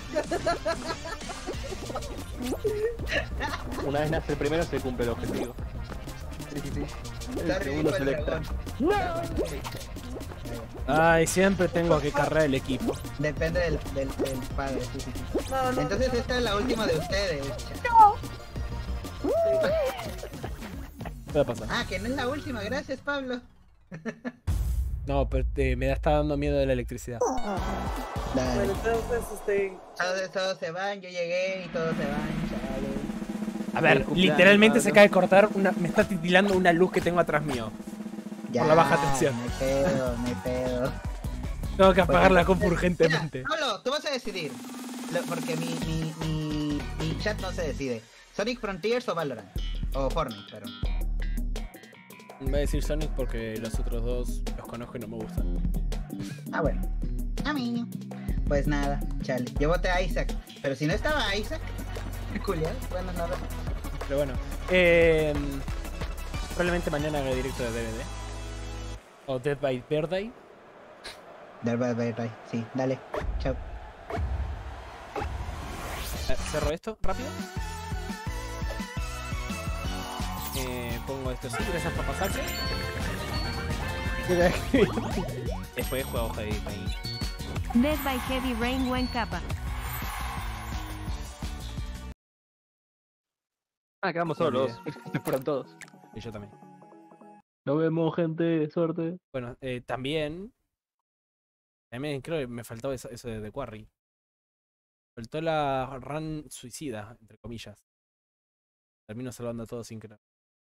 Una vez nace el primero se cumple el objetivo. Está El segundo ridículo se el le extra. dragón. Ay, siempre tengo que cargar el equipo. Depende del padre, sí, sí, sí. No, Entonces esta es la última de ustedes. Puede pasar. Ah, que no es la última, gracias Pablo. No, pero me está dando miedo de la electricidad. Bueno, Dale. entonces, Todos se van, yo llegué y todos se van, chale. A ver, cumpleaños, literalmente se Pablo. acaba de cortar, me está titilando una luz que tengo atrás mío. Ya, Por la baja tensión. No hay pedo, no hay pedo. Tengo que apagar la compu Mira, urgentemente. Pablo, tú vas a decidir. Porque mi chat no se decide. ¿Sonic Frontiers o Valorant? O Fortnite, pero. Voy a decir Sonic porque los otros dos los conozco y no me gustan. Ah, bueno. A mí. Pues nada, chale. Yo voté a Isaac. Pero si no estaba Isaac. Culiao, bueno, nada. Pero bueno, probablemente mañana haga directo de DVD. O Dead by Birthday. Bye, sí, dale. Chao. Cerro esto rápido. Pongo esto así, gracias por pasarse. Después juego Heavy Rain. Dead by Heavy Rain buen capa. Ah, quedamos solos. Se fueron todos. Y yo también. Nos vemos, gente. Suerte. Bueno, también creo que me faltaba eso de The Quarry. Faltó la run suicida, entre comillas. Termino salvando a todos sin querer.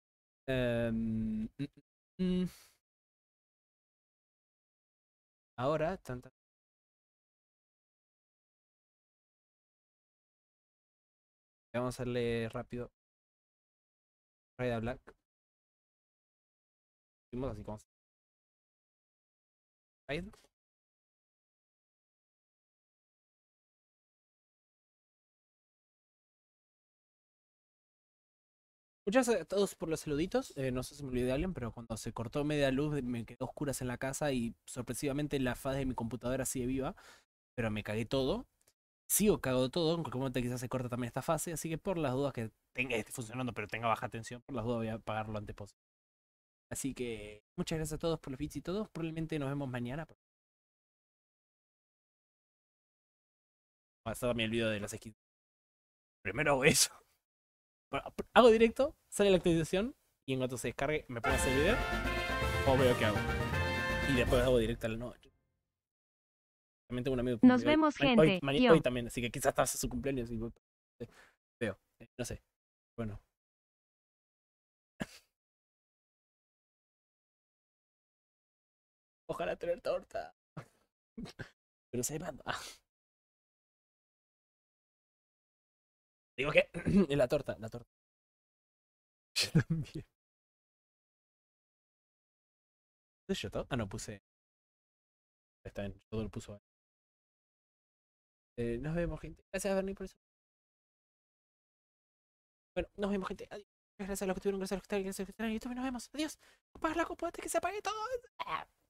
Ahora, vamos a hacerle rápido. Raid Black. Seguimos así como. Raid. Muchas gracias a todos por los saluditos. No sé si me olvidé de alguien, pero cuando se cortó media luz me quedé a oscuras en la casa y sorpresivamente la faz de mi computadora sigue viva. Pero me cagué todo. Sigo cagado todo, aunque como te quizás se corta también esta fase. Así que por las dudas que esté funcionando, pero tenga baja tensión, por las dudas voy a apagarlo antes posible. Así que muchas gracias a todos por los bits y todos. Probablemente nos vemos mañana. Pasaba mi olvido de las skins. Primero hago eso. Bueno, hago directo, sale la actualización y en cuanto se descargue me pongo a hacer video o veo qué hago. Y después hago directo a la noche. También tengo un amigo que Nos vemos, gente. Hoy también, así que quizás hasta hace su cumpleaños y veo. No sé. Bueno. Ojalá tener torta. Pero se manda. Digo que es la torta. Yo también. ¿Puse yo todo? Ah, no, puse. Está bien, todo lo puso. Nos vemos, gente. Gracias, Bernie, por eso. Bueno, nos vemos, gente. Adiós. Gracias a los que estuvieron, gracias a los que están, gracias a los que están en YouTube. Nos vemos. Adiós. Apaga la compu antes que se apague todo.